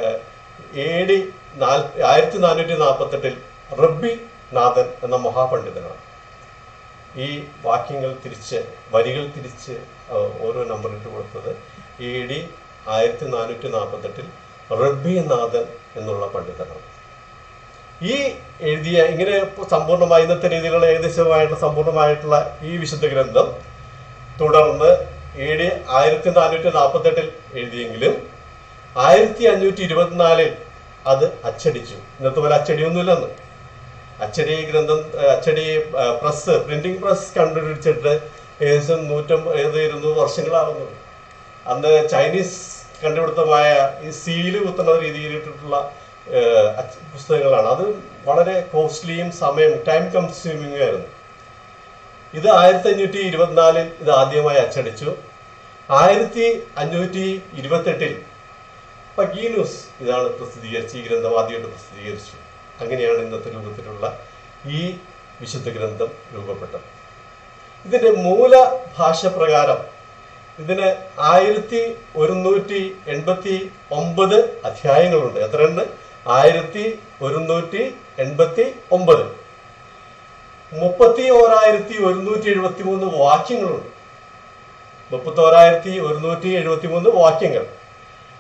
എ ഡി നാല് ആയിരത്തി നാനൂറ്റി നാൽപ്പത്തെട്ടിൽ റബ്ബി നാഥൻ എന്ന മഹാപണ്ഡിതനാണ്. ഈ വാക്യങ്ങൾ തിരിച്ച് വരികൾ തിരിച്ച് ഓരോ നമ്പർ ഇട്ട് കൊടുത്തത് എ ഡി ആയിരത്തി നാനൂറ്റി നാൽപ്പത്തെട്ടിൽ റബ്ബി നാഥൻ എന്നുള്ള പണ്ഡിതനാണ്. ഈ എഴുതിയ ഇങ്ങനെ സമ്പൂർണ്ണമായി ഇന്നത്തെ രീതിയിലുള്ള ഏകദേശമായിട്ടുള്ള സമ്പൂർണ്ണമായിട്ടുള്ള ഈ വിശുദ്ധ ഗ്രന്ഥം തുടർന്ന് എ ഡി ആയിരത്തി നാനൂറ്റി നാൽപ്പത്തെട്ടിൽ എഴുതിയെങ്കിലും ആയിരത്തി അഞ്ഞൂറ്റി ഇരുപത്തിനാലിൽ അത് അച്ചടിച്ചു. ഇന്നത്തെ പോലെ അച്ചടിയൊന്നുമില്ലെന്ന്. അച്ചടി ഗ്രന്ഥം അച്ചടി പ്രസ് പ്രിന്റിംഗ് പ്രസ് കണ്ടുപിടിച്ചിട്ട് ഏകദേശം നൂറ്റമ്പത് ഏത് ഇരുന്നൂറ് വർഷങ്ങളാവുന്നു. അന്ന് ചൈനീസ് കണ്ടുപിടുത്തമായ ഈ സീല് കുത്തുന്ന രീതിയിലിട്ടിട്ടുള്ള പുസ്തകങ്ങളാണ്. അത് വളരെ കോസ്റ്റ്ലിയും സമയം ടൈം കൺസ്യൂമിംഗ് ആയിരുന്നു. ഇത് ആയിരത്തി അഞ്ഞൂറ്റി ഇരുപത്തിനാലിൽ ഇത് ആദ്യമായി അച്ചടിച്ചു. ആയിരത്തി അഞ്ഞൂറ്റി ഇരുപത്തെട്ടിൽ പഗീനൂസ് ഇതാണ് പ്രസിദ്ധീകരിച്ച് ഈ ഗ്രന്ഥം ആദ്യമായിട്ട് പ്രസിദ്ധീകരിച്ചു. അങ്ങനെയാണ് ഇന്നത്തെ രൂപത്തിലുള്ള ഈ വിശുദ്ധ ഗ്രന്ഥം രൂപപ്പെട്ടത്. ഇതിന്റെ മൂല ഭാഷ പ്രകാരം ഇതിന് ആയിരത്തി ഒരുന്നൂറ്റി എൺപത്തി ഒമ്പത് അധ്യായങ്ങളുണ്ട്. എത്രയുണ്ട്? ആയിരത്തി ഒരുന്നൂറ്റി എൺപത്തി ഒമ്പത്. മുപ്പത്തി ഓരായിരത്തി ഒരുന്നൂറ്റി എഴുപത്തി മൂന്ന് വാക്യങ്ങളുണ്ട്. മുപ്പത്തി ഓരായിരത്തി ഒരുന്നൂറ്റി എഴുപത്തി മൂന്ന് വാക്യങ്ങൾ.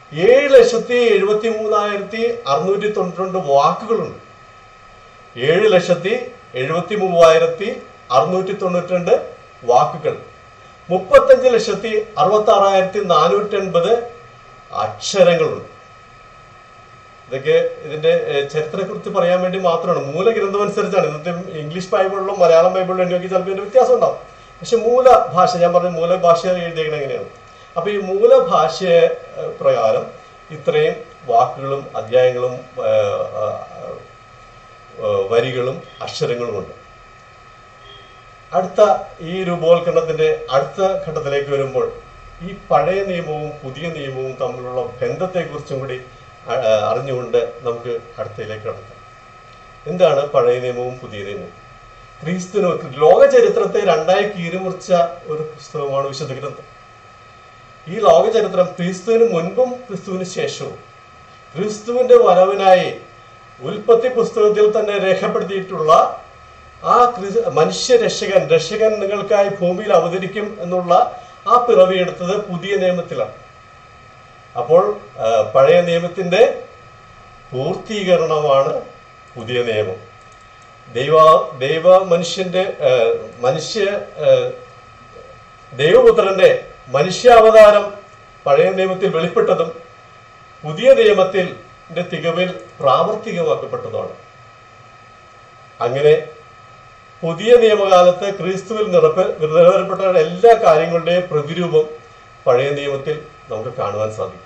ഏഴ് ലക്ഷത്തി എഴുപത്തി മൂന്നായിരത്തി അറുന്നൂറ്റി തൊണ്ണൂറ്റി രണ്ട് വാക്കുകളുണ്ട്. ഏഴ് ലക്ഷത്തി എഴുപത്തി മൂവായിരത്തി അറുന്നൂറ്റി തൊണ്ണൂറ്റി രണ്ട് വാക്കുകൾ. മുപ്പത്തഞ്ച് ലക്ഷത്തി അറുപത്തി ആറായിരത്തി നാനൂറ്റി എൺപത് അക്ഷരങ്ങളുണ്ട്. ഇതൊക്കെ ഇതിന്റെ ചരിത്രത്തെക്കുറിച്ച് പറയാൻ വേണ്ടി മാത്രമാണ്. മൂലഗ്രന്ഥം അനുസരിച്ചാണ്. ഇന്നത്തെ ഇംഗ്ലീഷ് ബൈബിളിലും മലയാളം ബൈബിളിലും എനിക്ക് ചിലപ്പോൾ ഇതിന്റെ വ്യത്യാസം ഉണ്ടാവും. പക്ഷെ മൂലഭാഷ, ഞാൻ പറഞ്ഞ മൂലഭാഷ എഴുതിയേക്കണ എങ്ങനെയാണ്. അപ്പൊ ഈ മൂലഭാഷ പ്രകാരം ഇത്രയും വാക്കുകളും അധ്യായങ്ങളും വരികളും അക്ഷരങ്ങളും ഉണ്ട്. അടുത്ത ഈ രൂപവൽക്കരണത്തിന്റെ അടുത്ത ഘട്ടത്തിലേക്ക് വരുമ്പോൾ ഈ പഴയ നിയമവും പുതിയ നിയമവും തമ്മിലുള്ള ബന്ധത്തെക്കുറിച്ചും കൂടി അറിഞ്ഞുകൊണ്ട് നമുക്ക് അടുത്തയിലേക്ക് കടക്കാം. എന്താണ് പഴയ നിയമവും പുതിയ നിയമവും? ക്രിസ്തുവിന് ലോക ചരിത്രത്തെ രണ്ടായി കീറിമുറിച്ച ഒരു പുസ്തകമാണ് വിശുദ്ധ ഗ്രന്ഥം. ഈ ലോക ചരിത്രം ക്രിസ്തുവിന് മുൻപും ക്രിസ്തുവിന് ശേഷവും, ക്രിസ്തുവിന്റെ വരവിനായി ഉൽപ്പത്തി പുസ്തകത്തിൽ തന്നെ രേഖപ്പെടുത്തിയിട്ടുള്ള ആ മനുഷ്യ രക്ഷകൻ രക്ഷകൻ നിങ്ങൾക്കായി ഭൂമിയിൽ അവതരിക്കും എന്നുള്ള ആ പിറവിയെടുത്തത് പുതിയ നിയമത്തിലാണ്. അപ്പോൾ പഴയ നിയമത്തിന്റെ പൂർത്തീകരണമാണ് പുതിയ നിയമം. ദൈവ ദൈവ മനുഷ്യന്റെ മനുഷ്യ ദൈവപുത്രന്റെ മനുഷ്യാവതാരം പഴയ നിയമത്തിൽ വെളിപ്പെട്ടതും പുതിയ നിയമത്തിൽ തികവിൽ പ്രാവർത്തികമാക്കപ്പെട്ടതുമാണ്. അങ്ങനെ പുതിയ നിയമകാലത്ത് ക്രിസ്തുവിൽ നിറപ്പ് നിറവേറപ്പെട്ട എല്ലാ കാര്യങ്ങളുടെയും പ്രതിരൂപം പഴയ നിയമത്തിൽ നമുക്ക് കാണുവാൻ സാധിക്കും.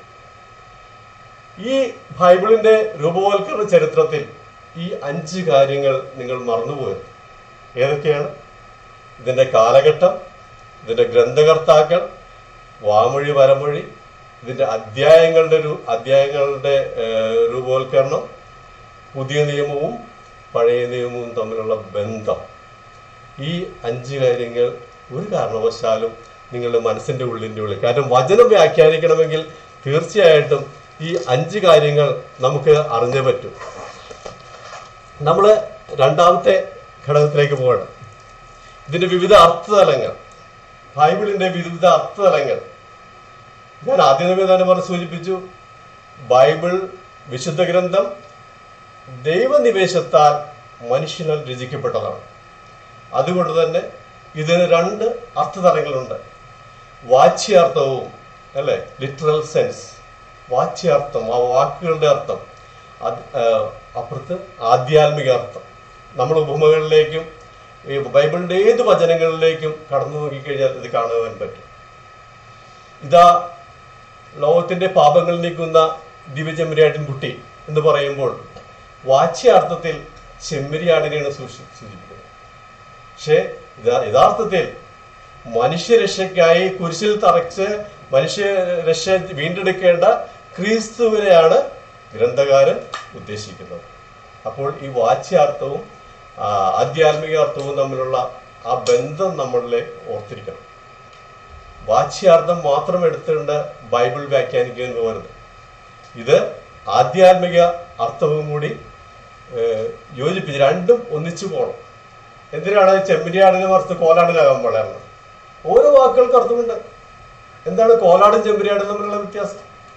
ഈ ബൈബിളിന്റെ രൂപവൽക്കരണ ചരിത്രത്തിൽ ഈ അഞ്ച് കാര്യങ്ങൾ നിങ്ങൾ മറന്നുപോയത് ഏതൊക്കെയാണ്? ഇതിന്റെ കാലഘട്ടം, ഇതിന്റെ ഗ്രന്ഥകർത്താക്കൾ, വാമൊഴി വരമൊഴി, ഇതിന്റെ അധ്യായങ്ങളുടെ ഒരു അധ്യായങ്ങളുടെ രൂപവൽക്കരണം, പുതിയ നിയമവും പഴയ നിയമവും തമ്മിലുള്ള ബന്ധം. ഈ അഞ്ച് കാര്യങ്ങൾ ഒരു കാരണവശാലും നിങ്ങളുടെ മനസ്സിന്റെ ഉള്ളിൻ്റെ ഉള്ളിൽ, കാരണം വചനം വ്യാഖ്യാനിക്കണമെങ്കിൽ തീർച്ചയായിട്ടും ഈ അഞ്ച് കാര്യങ്ങൾ നമുക്ക് അറിഞ്ഞേ പറ്റും. നമ്മൾ രണ്ടാമത്തെ ഘടകത്തിലേക്ക് പോകണം. ഇതിന്റെ വിവിധ അർത്ഥതലങ്ങൾ, ബൈബിളിന്റെ വിവിധ അർത്ഥതലങ്ങൾ. ഞാൻ ആദ്യമേ തന്നെ പറഞ്ഞ് സൂചിപ്പിച്ചു, ബൈബിൾ വിശുദ്ധ ഗ്രന്ഥം ദൈവനിവേശത്താൽ മനുഷ്യനാൽ രചിക്കപ്പെട്ടതാണ്. അതുകൊണ്ട് തന്നെ ഇതിന് രണ്ട് അർത്ഥതലങ്ങളുണ്ട്. വാച്യാർത്ഥവും അല്ലെ, ലിറ്ററൽ സെൻസ്, വാച്യാർത്ഥം, ആ വാക്കുകളുടെ അർത്ഥം. അത് അപ്പുറത്ത് ആധ്യാത്മിക അർത്ഥം. നമ്മൾ ഉപമകളിലേക്കും ഈ ബൈബിളിന്റെ ഏത് വചനങ്ങളിലേക്കും കടന്നു നോക്കിക്കഴിഞ്ഞാൽ ഇത് കാണുവാൻ പറ്റും. ഇതാ ലോകത്തിന്റെ പാപങ്ങൾ നീക്കുന്ന ദിവ്യചെമ്മരിയാട്ടിൻ കുട്ടി എന്ന് പറയുമ്പോൾ വാച്യാർത്ഥത്തിൽ ചെമ്മരിയാടിനെയാണ് സൂചിപ്പിക്കുന്നത്. പക്ഷേ യഥാർത്ഥത്തിൽ മനുഷ്യരക്ഷയ്ക്കായി കുരിശിൽ തറച്ച് മനുഷ്യ രക്ഷ വീണ്ടെടുക്കേണ്ട ക്രിസ്തുവിനെയാണ് ഗ്രന്ഥകാരൻ ഉദ്ദേശിക്കുന്നത്. അപ്പോൾ ഈ വാച്യാർത്ഥവും ആധ്യാത്മിക അർത്ഥവും തമ്മിലുള്ള ആ ബന്ധം നമ്മളിലെ ഓർത്തിരിക്കണം. വാച്യാർത്ഥം മാത്രം എടുത്തുകൊണ്ട് ബൈബിൾ വ്യാഖ്യാനിക്കാൻ പോകരുത്. ഇത് ആധ്യാത്മിക അർത്ഥവും കൂടി യോജിപ്പിച്ച് രണ്ടും ഒന്നിച്ചു പോകണം. എന്തിനാണ് ചെമ്മരിയാടിനെ മറിച്ച് കോലാടിനാകാൻ വളരുന്നത്? ഓരോ വാക്കുകൾക്ക് അർത്ഥമുണ്ട്. എന്താണ് കോലാടും ചെമ്മരിയാടും തമ്മിലുള്ള വ്യത്യാസം?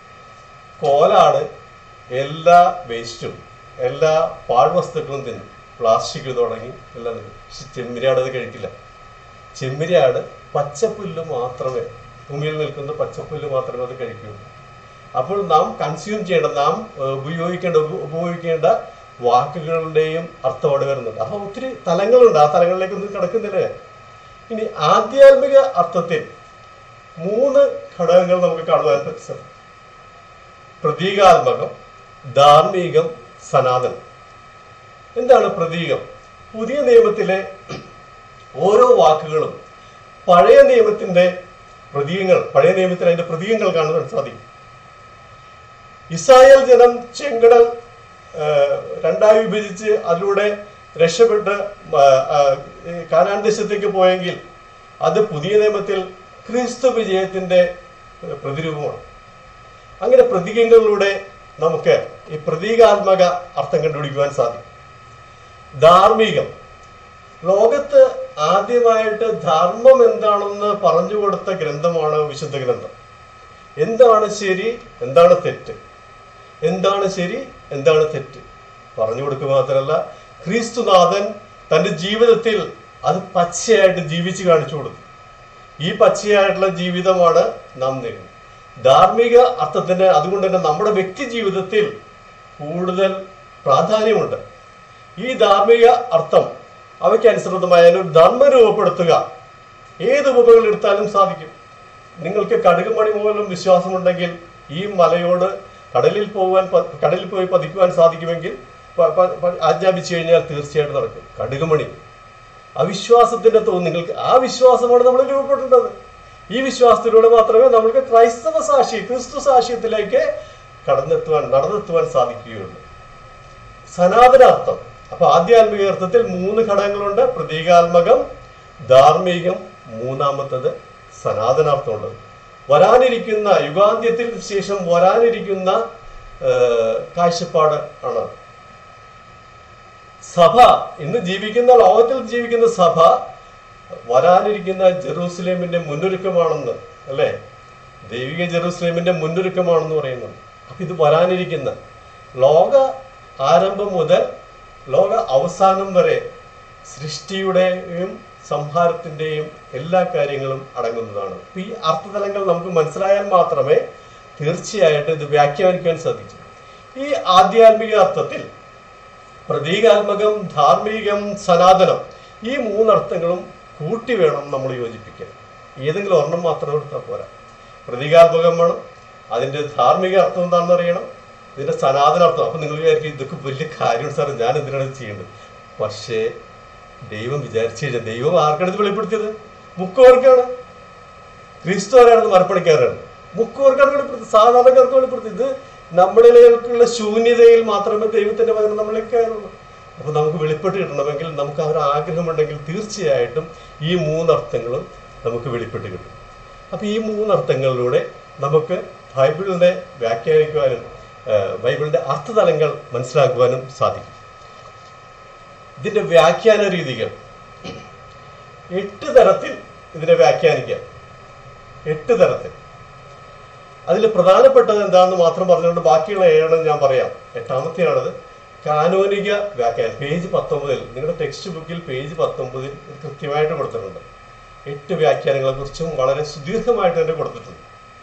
കോലാട് എല്ലാ വേസ്റ്റും എല്ലാ പാഴ്വസ്തുക്കളും തിന്നും, പ്ലാസ്റ്റിക് തുടങ്ങി എല്ലാം തിന്നും. പക്ഷെ ചെമ്മരിയാട് അത് കഴിക്കില്ല. ചെമ്മരിയാട് പച്ചപ്പുല്ല് മാത്രമേ, ഭൂമിയിൽ നിൽക്കുന്ന പച്ചപ്പുല്ല് മാത്രമേ അത് കഴിക്കുകയുള്ളൂ. അപ്പോൾ നാം കൺസ്യൂം ചെയ്യേണ്ട, നാം ഉപയോഗിക്കേണ്ട ഉപയോഗിക്കേണ്ട വാക്കുകളുടെയും അർത്ഥം അവിടെ വരുന്നുണ്ട്. അപ്പൊ ഒത്തിരി തലങ്ങളുണ്ട്. ആ തലങ്ങളിലേക്കൊന്നും കിടക്കുന്നില്ല. ഇനി ആധ്യാത്മിക അർത്ഥത്തിൽ മൂന്ന് ഘടകങ്ങൾ നമുക്ക് കാണുവാൻ പറ്റും: പ്രതീകാത്മകം, ധാർമ്മികം, സനാതനം. എന്താണ് പ്രതീകം? പുതിയ നിയമത്തിലെ ഓരോ വാക്കുകളും പഴയ നിയമത്തിന്റെ പ്രതീകങ്ങൾ, പഴയ നിയമത്തിൽ അതിന്റെ പ്രതീകങ്ങൾ കാണുവാൻ സാധിക്കും. ഇസ്രായേൽ ജനം ചെങ്കടൽ രണ്ടായി വിഭജിച്ച് അതിലൂടെ രക്ഷപ്പെട്ട് കാനാൻ ദേശത്തേക്ക് പോയെങ്കിൽ അത് പുതിയ നിയമത്തിൽ ക്രിസ്തു വിജയത്തിന്റെ പ്രതിരൂപമാണ്. അങ്ങനെ പ്രതീകങ്ങളിലൂടെ നമുക്ക് ഈ പ്രതീകാത്മക അർത്ഥം കണ്ടുപിടിക്കുവാൻ സാധിക്കും. ധാർമ്മികം, ലോകത്ത് ആദ്യമായിട്ട് ധർമ്മം എന്താണെന്ന് പറഞ്ഞു കൊടുത്ത ഗ്രന്ഥമാണ് വിശുദ്ധ ഗ്രന്ഥം. എന്താണ് ശരി, എന്താണ് തെറ്റ്, എന്താണ് ശരി, എന്താണ് തെറ്റ് പറഞ്ഞു കൊടുക്കുക മാത്രമല്ല, ക്രിസ്തുനാഥൻ തൻ്റെ ജീവിതത്തിൽ അത് പച്ചയായിട്ട് ജീവിച്ച് കാണിച്ചു കൊടുത്തു. ഈ പച്ചയായിട്ടുള്ള ജീവിതമാണ് നാം നേടുന്നത്. ധാർമ്മിക അർത്ഥത്തിന് അതുകൊണ്ട് തന്നെ നമ്മുടെ വ്യക്തി ജീവിതത്തിൽ കൂടുതൽ പ്രാധാന്യമുണ്ട്. ഈ ധാർമ്മിക അർത്ഥം അവയ്ക്ക് അനുസൃതമായ ഒരു ധർമ്മം രൂപപ്പെടുത്തുക ഏത് ഉപകൾ എടുത്താലും സാധിക്കും. നിങ്ങൾക്ക് കടുകുമണി പോലും വിശ്വാസമുണ്ടെങ്കിൽ ഈ മലയോട് കടലിൽ പോകാൻ കടലിൽ പോയി പതിക്കുവാൻ സാധിക്കുമെങ്കിൽ ആജ്ഞാപിച്ചു കഴിഞ്ഞാൽ തീർച്ചയായിട്ടും നടക്കും. കടുകുമണി അവിശ്വാസത്തിന്റെ തോന്നി നിങ്ങൾക്ക് ആ വിശ്വാസമാണ് നമ്മൾ രൂപപ്പെടേണ്ടത്. ഈ വിശ്വാസത്തിലൂടെ മാത്രമേ നമ്മൾക്ക് ക്രൈസ്തവ സാക്ഷി ക്രിസ്തു സാക്ഷ്യത്തിലേക്ക് കടന്നെത്തുവാൻ നടന്നെത്തുവാൻ സാധിക്കുകയുള്ളൂ. സനാതനാർത്ഥം അപ്പൊ ആധ്യാത്മിക അർത്ഥത്തിൽ മൂന്ന് ഘടകങ്ങളുണ്ട്: പ്രതീകാത്മകം, ധാർമ്മികം, മൂന്നാമത്തത് സനാതനാർത്ഥമുള്ളത്. വരാനിരിക്കുന്ന യുഗാന്ത്യത്തിന് ശേഷം വരാനിരിക്കുന്ന കാഴ്ചപ്പാട് ആണ്. സഭ ഇന്ന് ജീവിക്കുന്ന ലോകത്തിൽ ജീവിക്കുന്ന സഭ വരാനിരിക്കുന്ന ജെറൂസലേമിന്റെ മുന്നൊരുക്കമാണെന്ന്, അല്ലെ? ദൈവിക ജെറൂസലേമിന്റെ മുന്നൊരുക്കമാണെന്ന് പറയുന്നു. അപ്പൊ ഇത് വരാനിരിക്കുന്ന ലോക ആരംഭം മുതൽ ലോക അവസാനം വരെ സൃഷ്ടിയുടെയും സംഹാരത്തിന്റെയും എല്ലാ കാര്യങ്ങളും അടങ്ങുന്നതാണ്. അപ്പൊ ഈ അർത്ഥതലങ്ങൾ നമുക്ക് മനസ്സിലായാൽ മാത്രമേ തീർച്ചയായിട്ടും ഇത് വ്യാഖ്യാനിക്കാൻ സാധിക്കൂ. ഈ ആധ്യാത്മിക അർത്ഥത്തിൽ പ്രതീകാത്മകം, ധാർമ്മികം, സനാതനം ഈ മൂന്നർത്ഥങ്ങളും കൂട്ടി വേണം നമ്മൾ യോജിപ്പിക്കാൻ. ഏതെങ്കിലും ഒരെണ്ണം മാത്രം എടുത്താൽ പോരാ. പ്രതീകാത്മകം വേണം, അതിൻ്റെ ധാർമ്മിക അർത്ഥം എന്താണെന്ന് അറിയണം, ഇതിൻ്റെ സനാതനാർത്ഥം. അപ്പം നിങ്ങൾ വിചാരിക്കും ഇതൊക്കെ വലിയ കാര്യമാണ് സാർ, ഞാൻ എന്തിനാണ് ചെയ്യേണ്ടത്? പക്ഷേ ദൈവം വിചാരിച്ചു കഴിഞ്ഞാൽ ദൈവം ആർക്കാണ് ഇത് വെളിപ്പെടുത്തിയത്? മുക്കുവർക്കാണ്. ക്രിസ്തു ആരാണെന്ന് മരപ്പണിക്കാരാണ്. മുക്കുവർക്കാണ് വെളിപ്പെടുത്തി, സാധാരണക്കാർക്ക് വെളിപ്പെടുത്തി. ഇത് നമ്മളിലേക്കുള്ള ശൂന്യതയിൽ മാത്രമേ ദൈവത്തിന്റെ വചനം നമ്മളിലേക്ക് കയറുള്ളൂ. അപ്പൊ നമുക്ക് വെളിപ്പെട്ട് കിട്ടണമെങ്കിൽ, നമുക്ക് ആ ഒരു ആഗ്രഹമുണ്ടെങ്കിൽ തീർച്ചയായിട്ടും ഈ മൂന്നർത്ഥങ്ങളും നമുക്ക് വെളിപ്പെട്ട് കിട്ടും. അപ്പൊ ഈ മൂന്നർത്ഥങ്ങളിലൂടെ നമുക്ക് ബൈബിളിനെ വ്യാഖ്യാനിക്കുവാനും ബൈബിളിന്റെ അർത്ഥതലങ്ങൾ മനസ്സിലാക്കുവാനും സാധിക്കും. ഇതിന്റെ വ്യാഖ്യാന രീതികൾ എട്ട് തരത്തിൽ ഇതിനെ വ്യാഖ്യാനിക്കാം. എട്ട് തരത്തിൽ. അതിൽ പ്രധാനപ്പെട്ടത് എന്താണെന്ന് മാത്രം പറഞ്ഞുകൊണ്ട് ബാക്കിയുള്ള ഏഴെണ്ണം ഞാൻ പറയാം. എട്ടാമത്തെയാണത് കാനോനിക വ്യാഖ്യാനം. പേജ് പത്തൊമ്പതിൽ, നിങ്ങളുടെ ടെക്സ്റ്റ് ബുക്കിൽ പേജ് പത്തൊമ്പതിൽ കൃത്യമായിട്ട് കൊടുത്തിട്ടുണ്ട്. എട്ട് വ്യാഖ്യാനങ്ങളെ കുറിച്ചും വളരെ സുദീർഘമായിട്ട് തന്നെ കൊടുത്തിട്ടുണ്ട്.